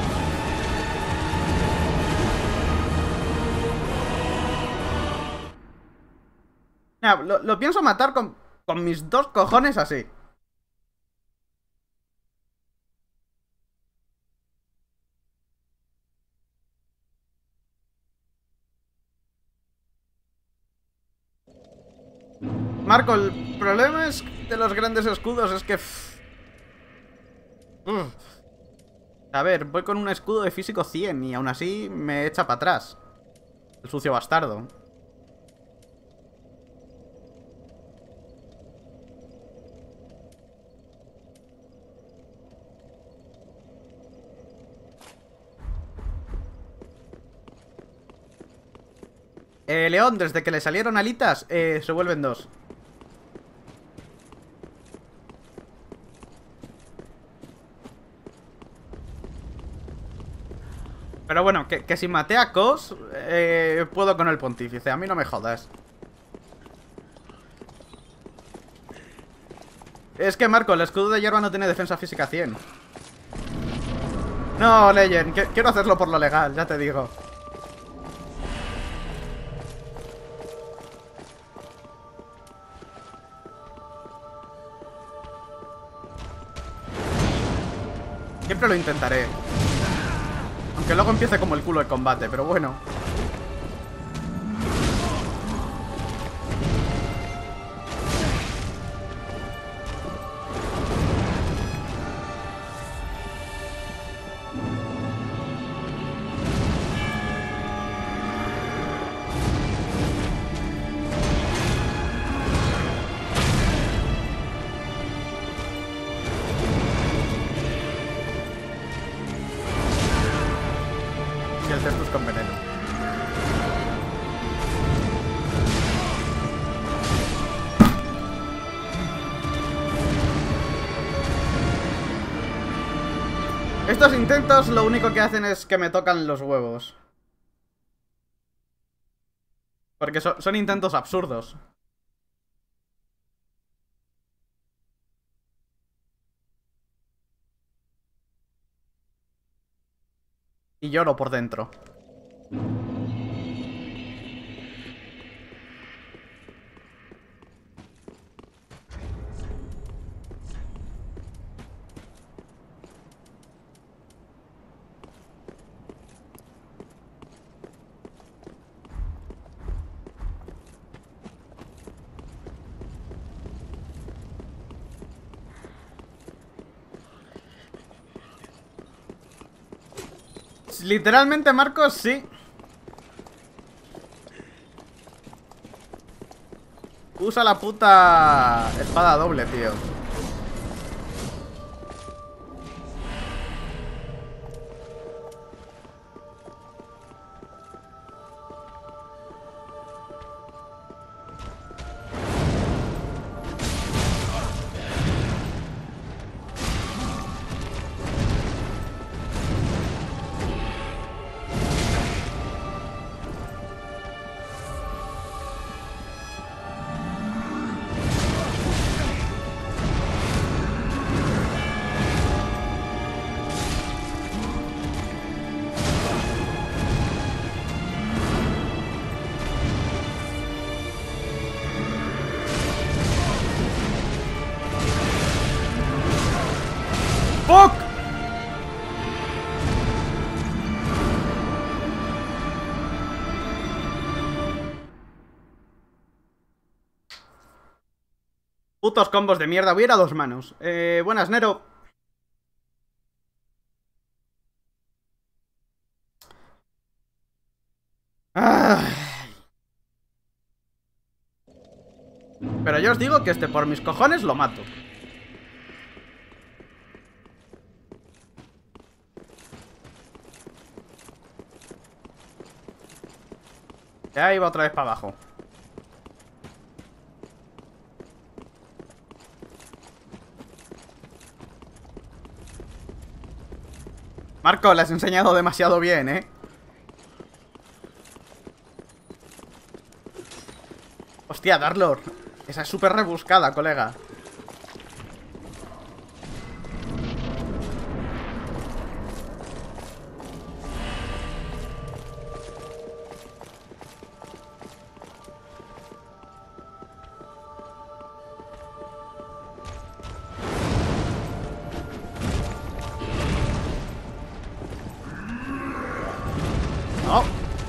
Mira, lo pienso matar con mis dos cojones así. Marco, el problema es de los grandes escudos es que... A ver, voy con un escudo de físico 100 y aún así me echa para atrás. El sucio bastardo. León, desde que le salieron alitas, se vuelven dos. Pero bueno, que si maté a Cos, puedo con el pontífice. A mí no me jodas. Es que, Marco, el escudo de hierba no tiene defensa física 100. No, Legend, quiero hacerlo por lo legal, ya te digo. Siempre lo intentaré. Aunque luego empiece como el culo el combate, pero bueno. Y el cestus con veneno. Estos intentos lo único que hacen es que me tocan los huevos. Porque son intentos absurdos. Y lloro por dentro. Literalmente, Marcos, sí. Usa la puta espada doble, tío. ¡Fuck! Putos combos de mierda. Voy a ir a 2 manos. Buenas, Nero. Ah. Pero yo os digo que por mis cojones lo mato. Ya iba otra vez para abajo. Marco, le has enseñado demasiado bien, ¿eh? Hostia, Darlor. Esa es súper rebuscada, colega. No.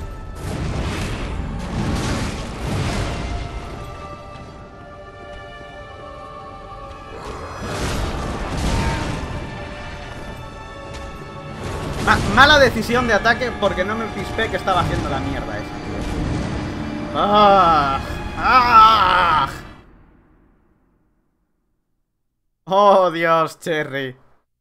Mala decisión de ataque porque no me pispé que estaba haciendo la mierda esa, tío. ¡Ah! ¡Ah! ¡Oh, Dios, Cherry!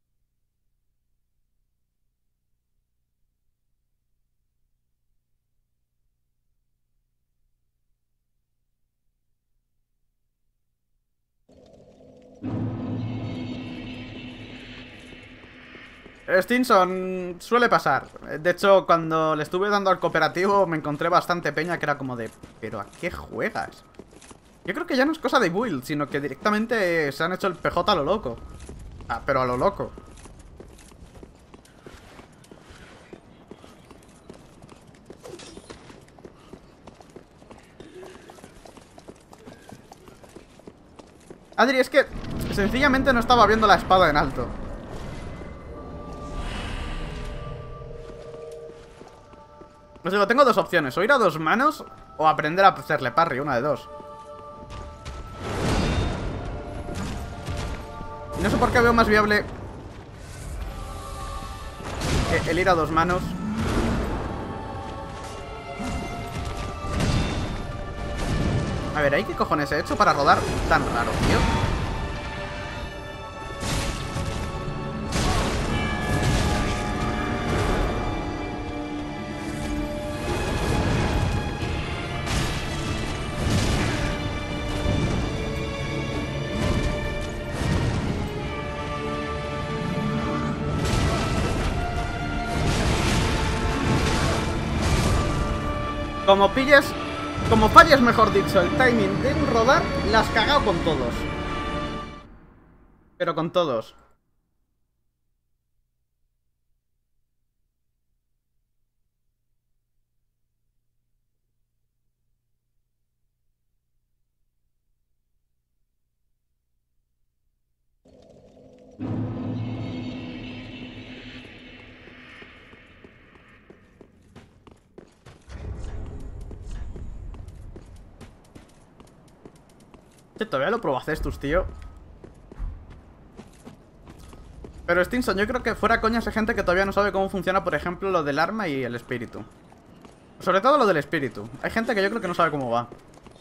Stinson suele pasar. De hecho, cuando le estuve dando al cooperativo me encontré bastante peña que era como de... ¿Pero a qué juegas? Yo creo que ya no es cosa de build, sino que directamente se han hecho el PJ a lo loco. Ah, pero a lo loco. Adri, es que sencillamente no estaba viendo la espada en alto. Os digo, tengo 2 opciones. O ir a 2 manos o aprender a hacerle parry, una de 2. No sé por qué veo más viable el ir a 2 manos. A ver, ¿ahí qué cojones he hecho para rodar tan raro, tío? Como falles, mejor dicho, el timing de rodar, la has cagado con todos. Pero con todos. Todavía lo probó Cestus, tío. Pero Stinson, yo creo que fuera coñas hay gente que todavía no sabe cómo funciona, por ejemplo, lo del arma y el espíritu. Sobre todo lo del espíritu. Hay gente que yo creo que no sabe cómo va.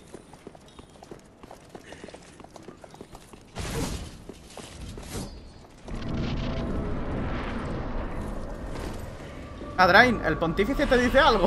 Adrain, ¿el pontífice te dice algo?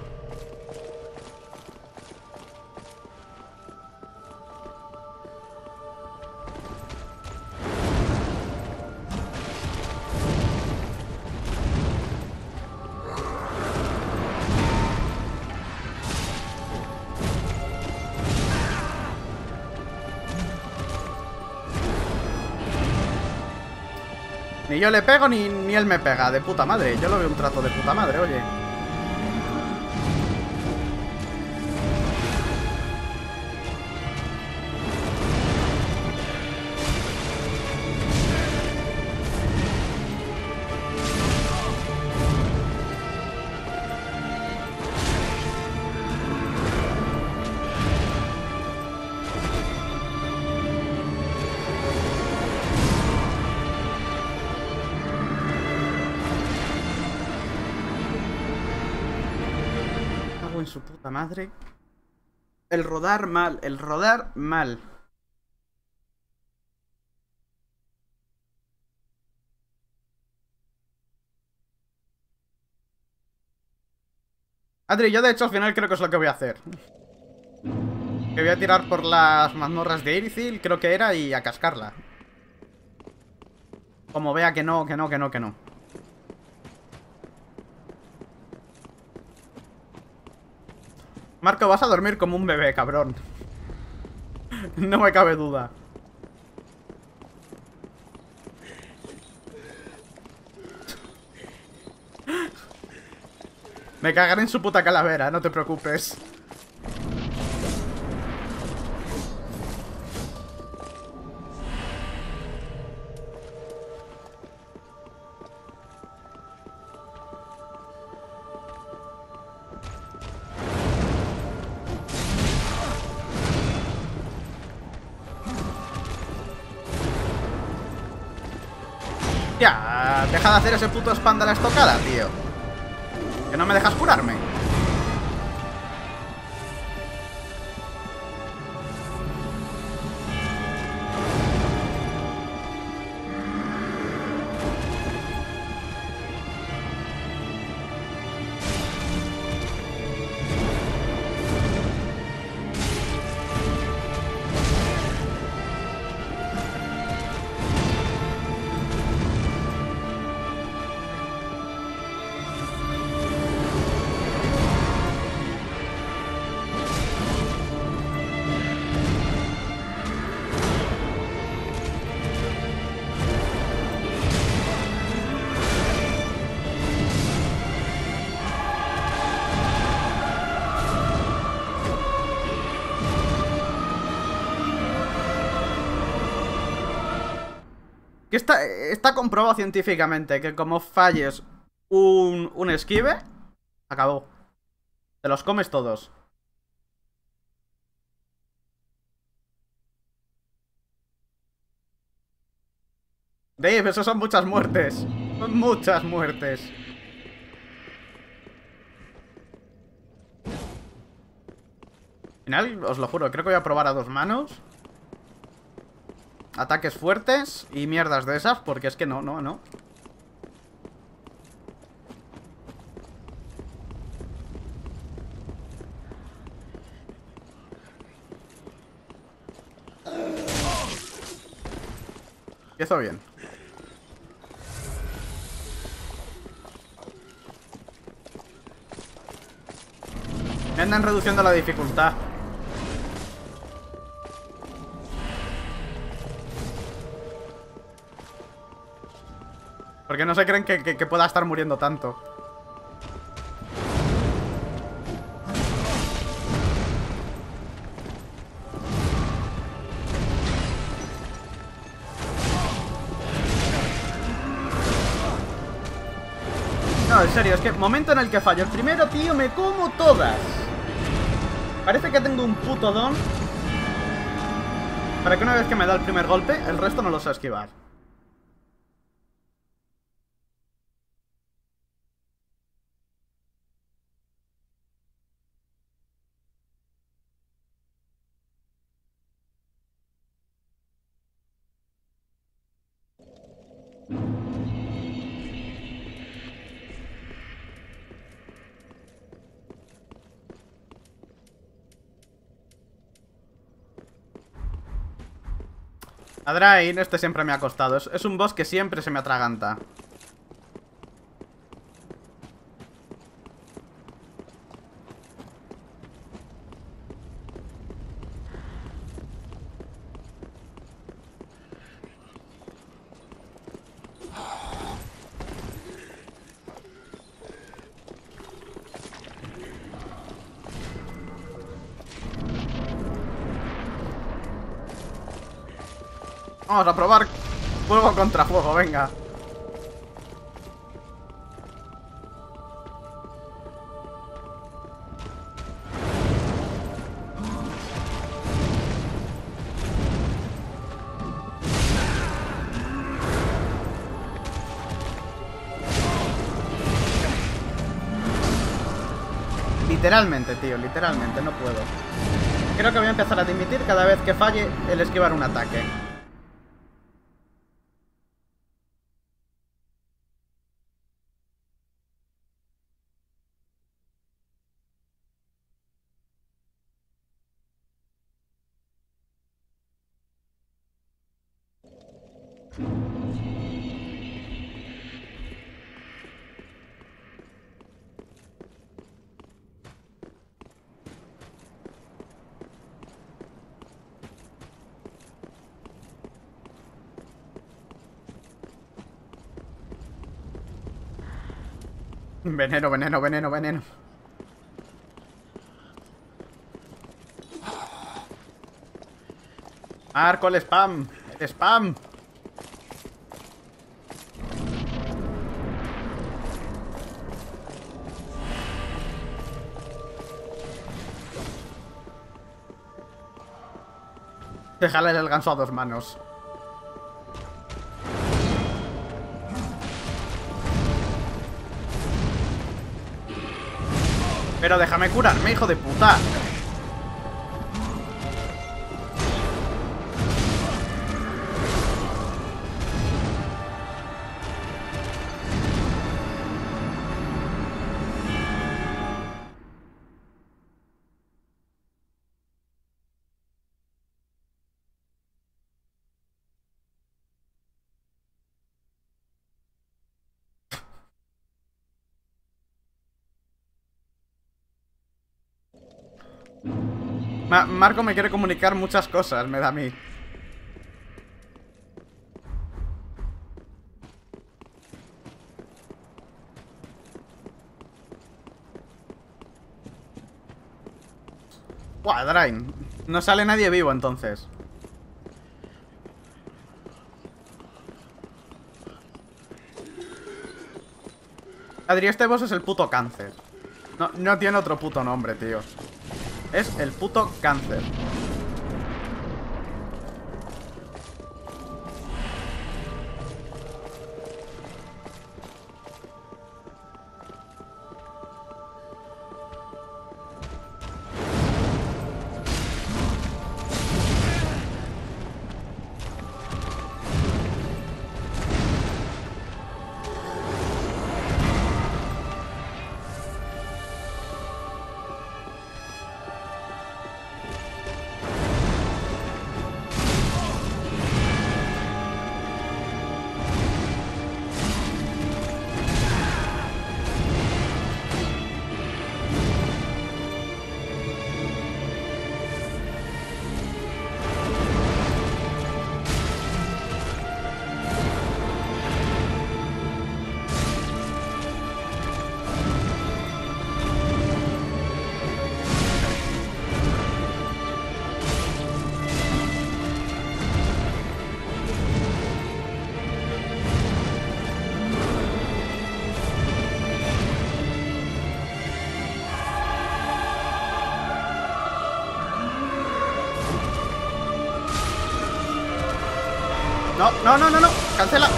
Ni yo le pego ni él me pega. De puta madre. Yo lo veo un trato de puta madre, oye. La madre. El rodar mal, el rodar mal. Adri, yo de hecho al final creo que es lo que voy a hacer. Que voy a tirar por las mazmorras de Irithyll, creo que era, y a cascarla. Como vea que no, que no, que no, que no. Marco, vas a dormir como un bebé, cabrón. No me cabe duda. Me cagaré en su puta calavera, no te preocupes. Ya, deja de hacer ese puto spam de la estocada, tío. Que no me dejas curarme. Que está comprobado científicamente que como falles un esquive, acabó. Te los comes todos. Dave, eso son muchas muertes. Son muchas muertes. Al final, os lo juro, creo que voy a probar a 2 manos. Ataques fuertes y mierdas de esas, porque es que no. Empiezo bien. Me andan reduciendo la dificultad. Porque no se creen que pueda estar muriendo tanto. No, en serio, es que momento en el que fallo el primero, tío, me como todas. Parece que tengo un puto don para que una vez que me da el primer golpe, el resto no lo sé esquivar. Adrain, este siempre me ha costado. Es un boss que siempre se me atraganta. Vamos a probar fuego contra fuego, venga. Literalmente, tío, literalmente, no puedo. Creo que voy a empezar a dimitir cada vez que falle el esquivar un ataque. Veneno, veneno, veneno, veneno. Marco, el spam. El spam. Déjale el ganso a 2 manos. Pero déjame curarme, hijo de puta. Marco me quiere comunicar muchas cosas, me da a mí. Buah, Drain. No sale nadie vivo entonces. Adri, este boss es el puto cáncer. No tiene otro puto nombre, tío. Es el puto cáncer. No, cancela.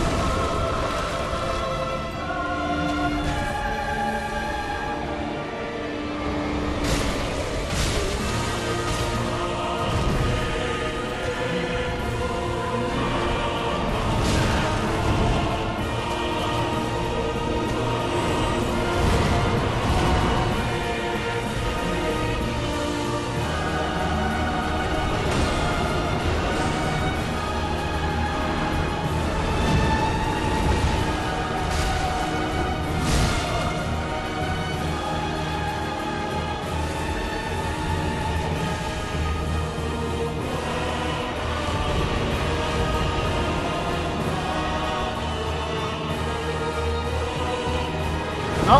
No.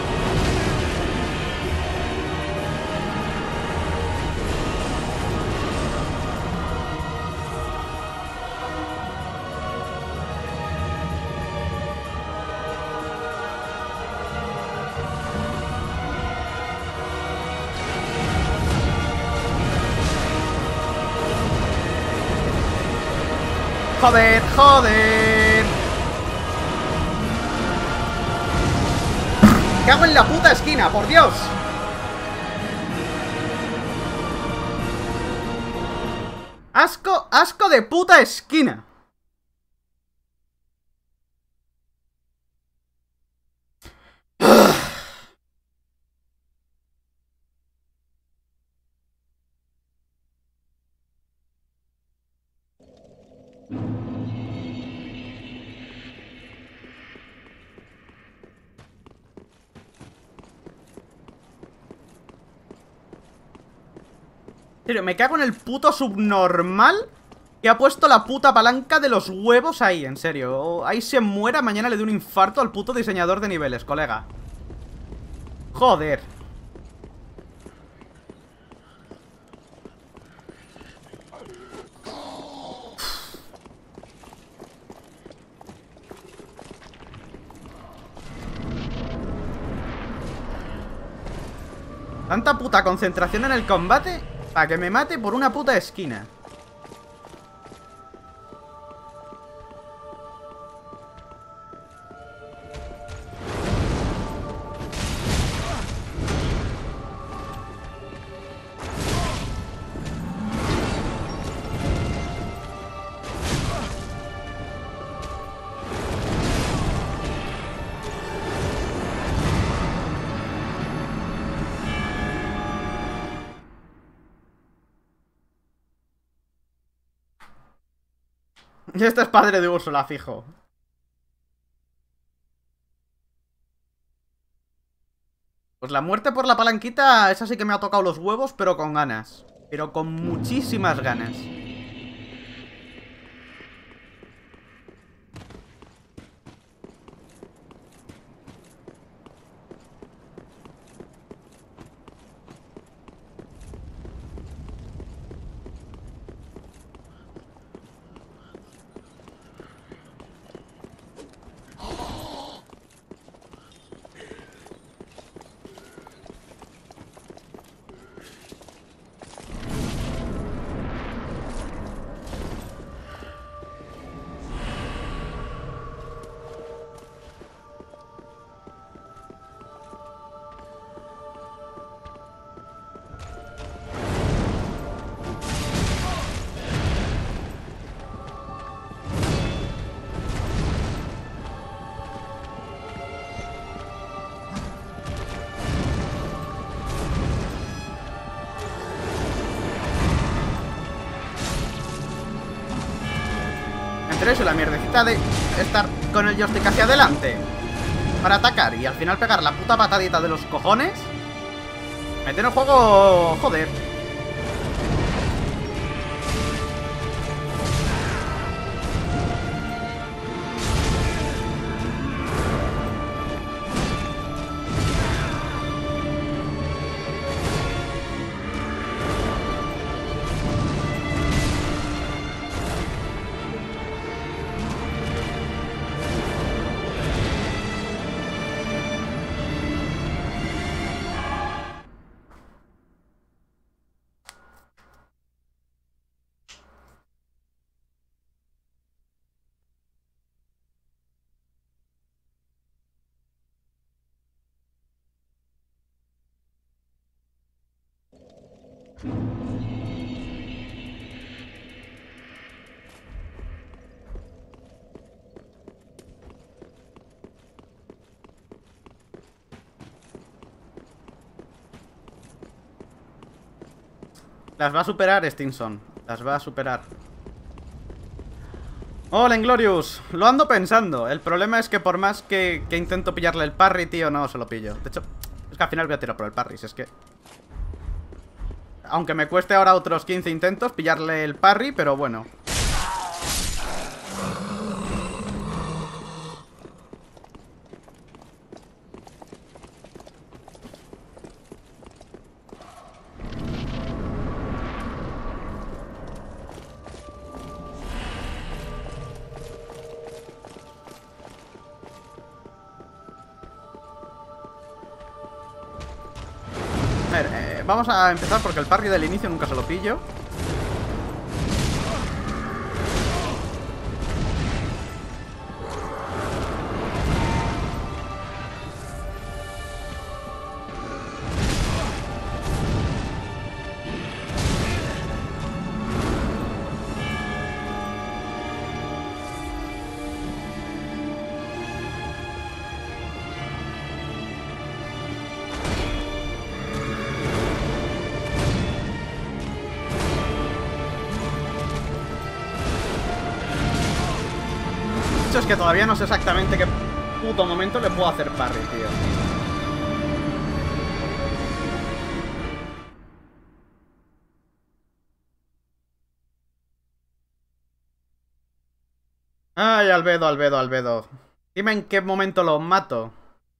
Joder, joder. Cago en la puta esquina, por Dios. Asco, asco de puta esquina. En serio, me cago en el puto subnormal que ha puesto la puta palanca de los huevos ahí, en serio. Ahí se muera, mañana le doy un infarto al puto diseñador de niveles, colega. Joder. Tanta puta concentración en el combate para que me mate por una puta esquina. Y este es padre de Úrsula, fijo. Pues la muerte por la palanquita, esa sí que me ha tocado los huevos, pero con ganas. Pero con muchísimas ganas. Entre eso y la mierdecita de estar con el joystick hacia adelante para atacar y al final pegar la puta patadita de los cojones, meter el juego, joder. Las va a superar Stinson. Las va a superar. Hola, Inglorious. Lo ando pensando. El problema es que por más que intento pillarle el parry, tío, no se lo pillo. De hecho, es que al final voy a tirar por el parry. Si es que... Aunque me cueste ahora otros 15 intentos pillarle el parry, pero bueno. A ver, vamos a empezar porque el parry del inicio nunca se lo pillo. dicho es que todavía no sé exactamente qué puto momento le puedo hacer parry, tío. Ay, Albedo, Albedo, Albedo. Dime en qué momento lo mato.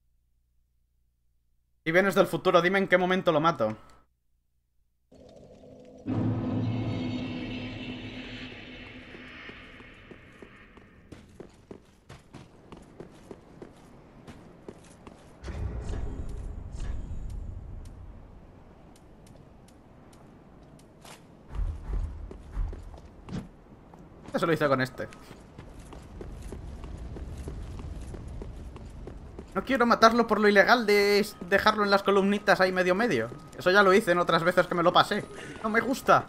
Si vienes del futuro, dime en qué momento lo mato. Eso lo hice con este. No quiero matarlo por lo ilegal de dejarlo en las columnitas ahí medio medio. Eso ya lo hice en otras veces que me lo pasé. No me gusta.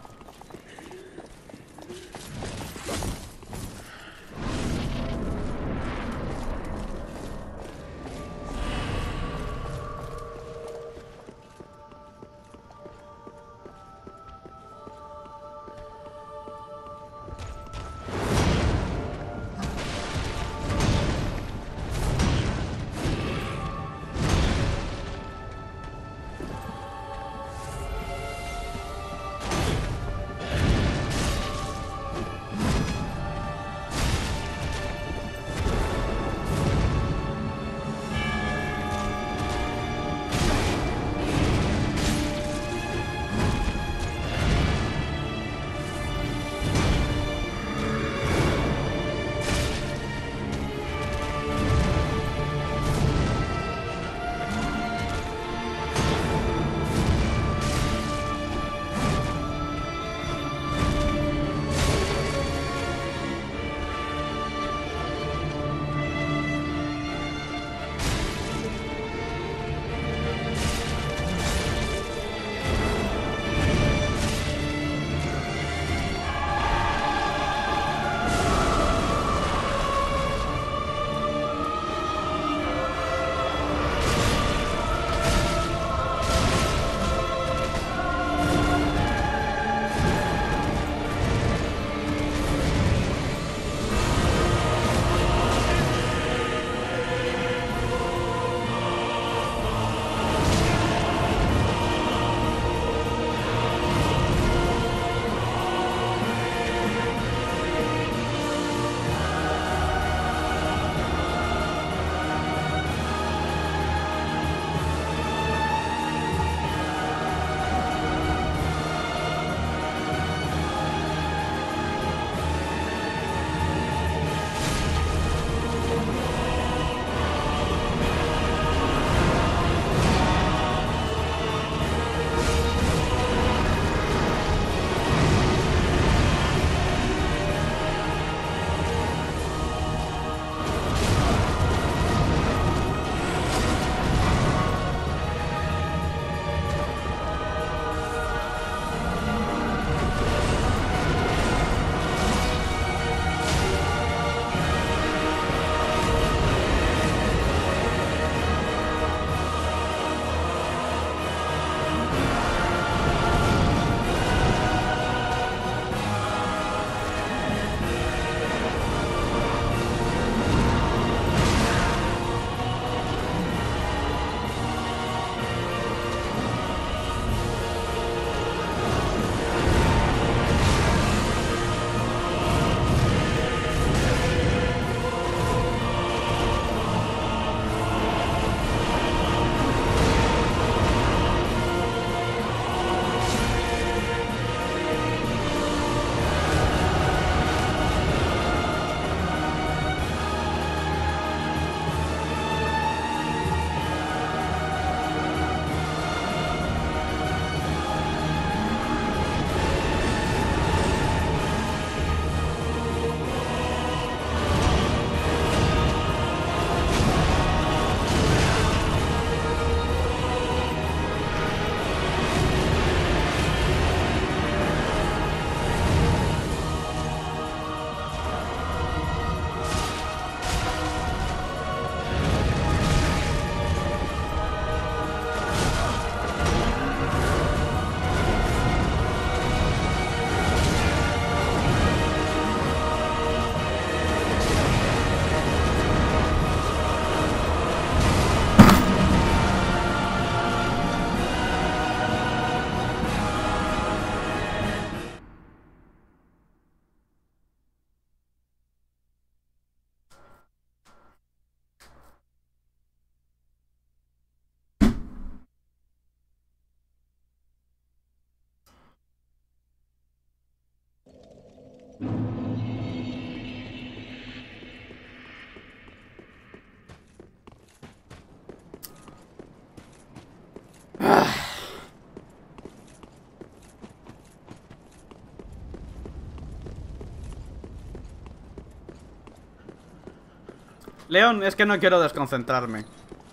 Leon, es que no quiero desconcentrarme.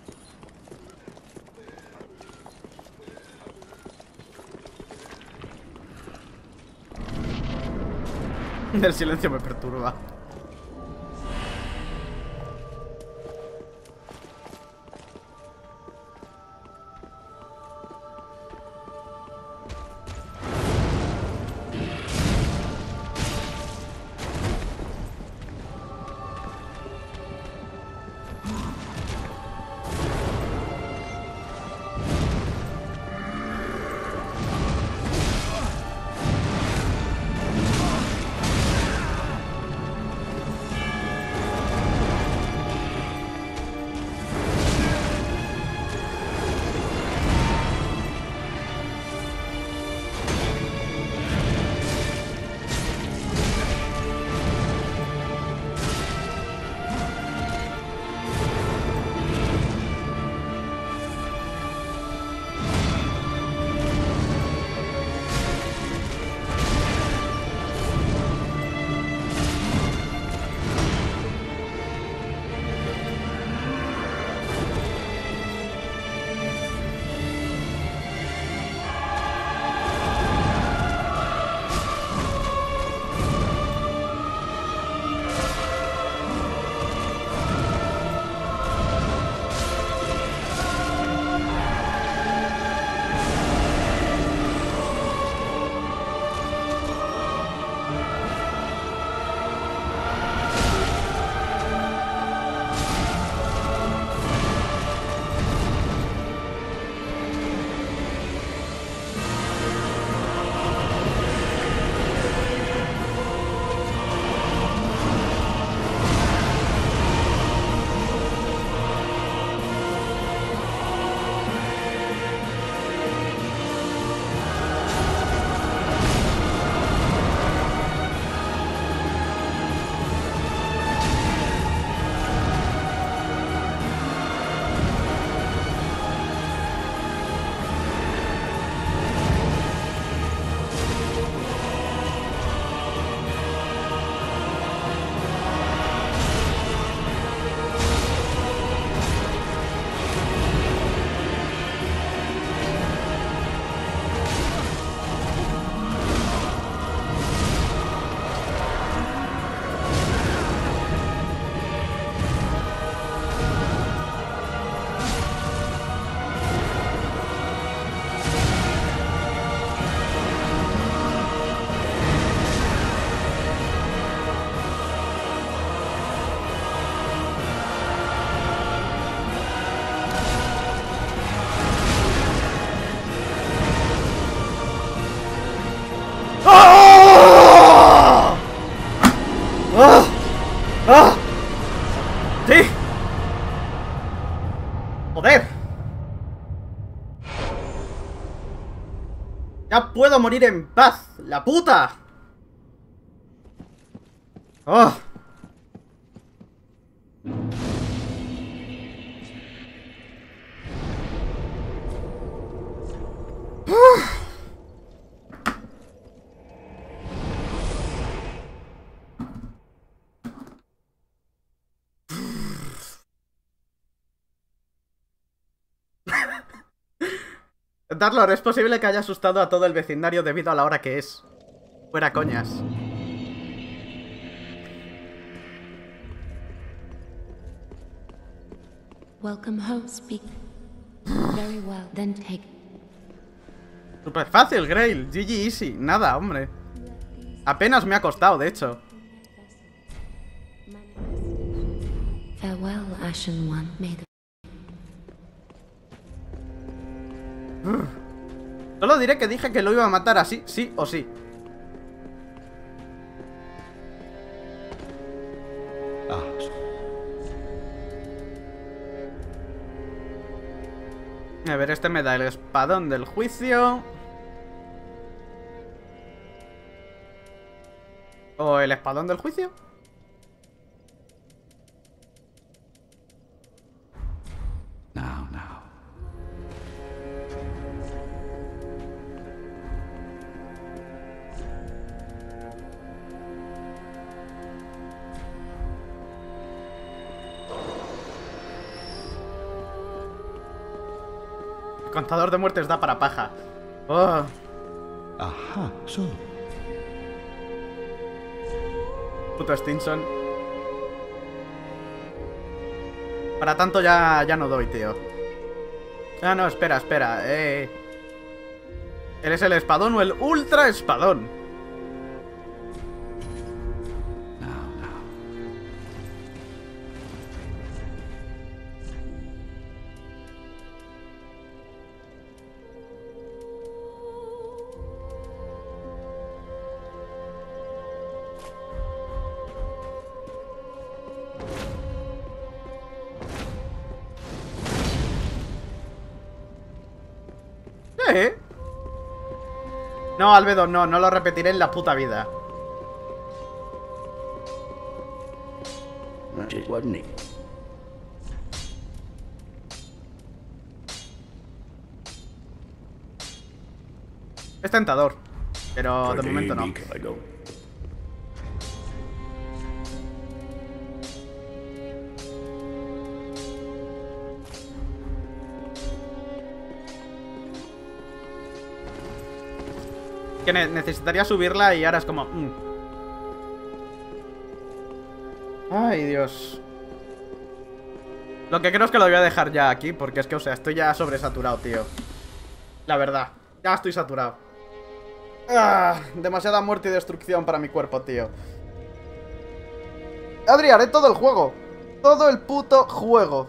El silencio me perturba. ¡Sí! ¡Joder! ¡Ya puedo morir en paz! ¡La puta! ¡Oh! Darlor, es posible que haya asustado a todo el vecindario debido a la hora que es. Fuera coñas. Welcome home, speak. Very well, then take. Súper fácil, Grail. GG easy. Nada, hombre. Apenas me ha costado, de hecho. Farewell, Ashen One. May the Solo diré que dije que lo iba a matar así, sí o sí. Ah, A ver, este me da el espadón del juicio. ¿O el espadón del juicio? now, now. Contador de muertes da para paja. Oh. Aha, so. Puto Stinson. Para tanto ya no doy, tío. Ah, no, espera. ¿Eres el espadón o el ultra espadón? Now, now. No, Albedo, no lo repetiré en la puta vida. That's it, wasn't it? Es tentador, pero de momento no. Mikado. Que necesitaría subirla y ahora es como... Ay, Dios. Lo que creo es que lo voy a dejar ya aquí, porque es que, o sea, estoy ya sobresaturado, tío. La verdad, ya estoy saturado. Demasiada muerte y destrucción para mi cuerpo, tío. Adri, haré todo el juego. Todo el puto juego.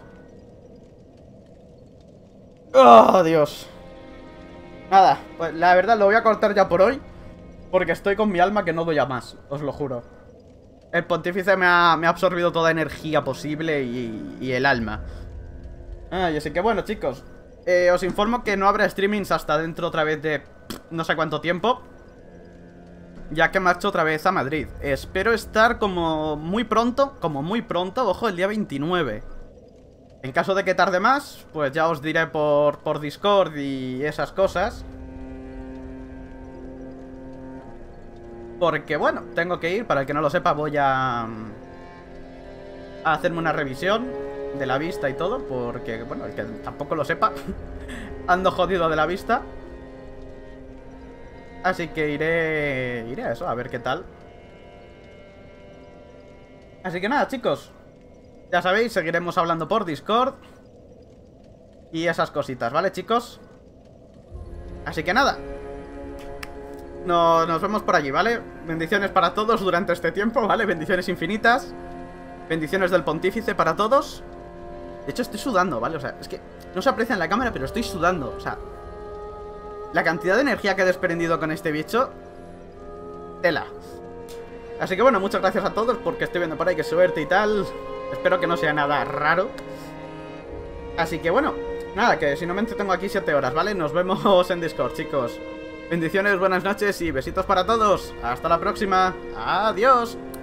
¡Oh, Dios! Nada, pues la verdad lo voy a cortar ya por hoy, porque estoy con mi alma que no doy a más, os lo juro. El pontífice me ha absorbido toda energía posible y el alma. Y así que bueno, chicos, os informo que no habrá streamings hasta dentro otra vez de no sé cuánto tiempo, ya que marcho otra vez a Madrid. Espero estar como muy pronto, ojo, el día 29. En caso de que tarde más, pues ya os diré por Discord y esas cosas. Porque bueno, tengo que ir, para el que no lo sepa, voy a hacerme una revisión de la vista y todo. Porque, bueno, el que tampoco lo sepa, ando jodido de la vista. Así que iré a eso, a ver qué tal. Así que nada, chicos, ya sabéis, seguiremos hablando por Discord y esas cositas, ¿vale, chicos? Así que nada, nos vemos por allí, ¿vale? Bendiciones para todos durante este tiempo, ¿vale? Bendiciones infinitas. Bendiciones del pontífice para todos. De hecho estoy sudando, ¿vale? O sea, es que no se aprecia en la cámara, pero estoy sudando. O sea, la cantidad de energía que he desprendido con este bicho, tela. Así que bueno, muchas gracias a todos, porque estoy viendo por ahí que suerte y tal. Espero que no sea nada raro. Así que bueno, nada, que si no me entretengo aquí 7 horas, ¿vale? Nos vemos en Discord, chicos. Bendiciones, buenas noches y besitos para todos. Hasta la próxima. Adiós.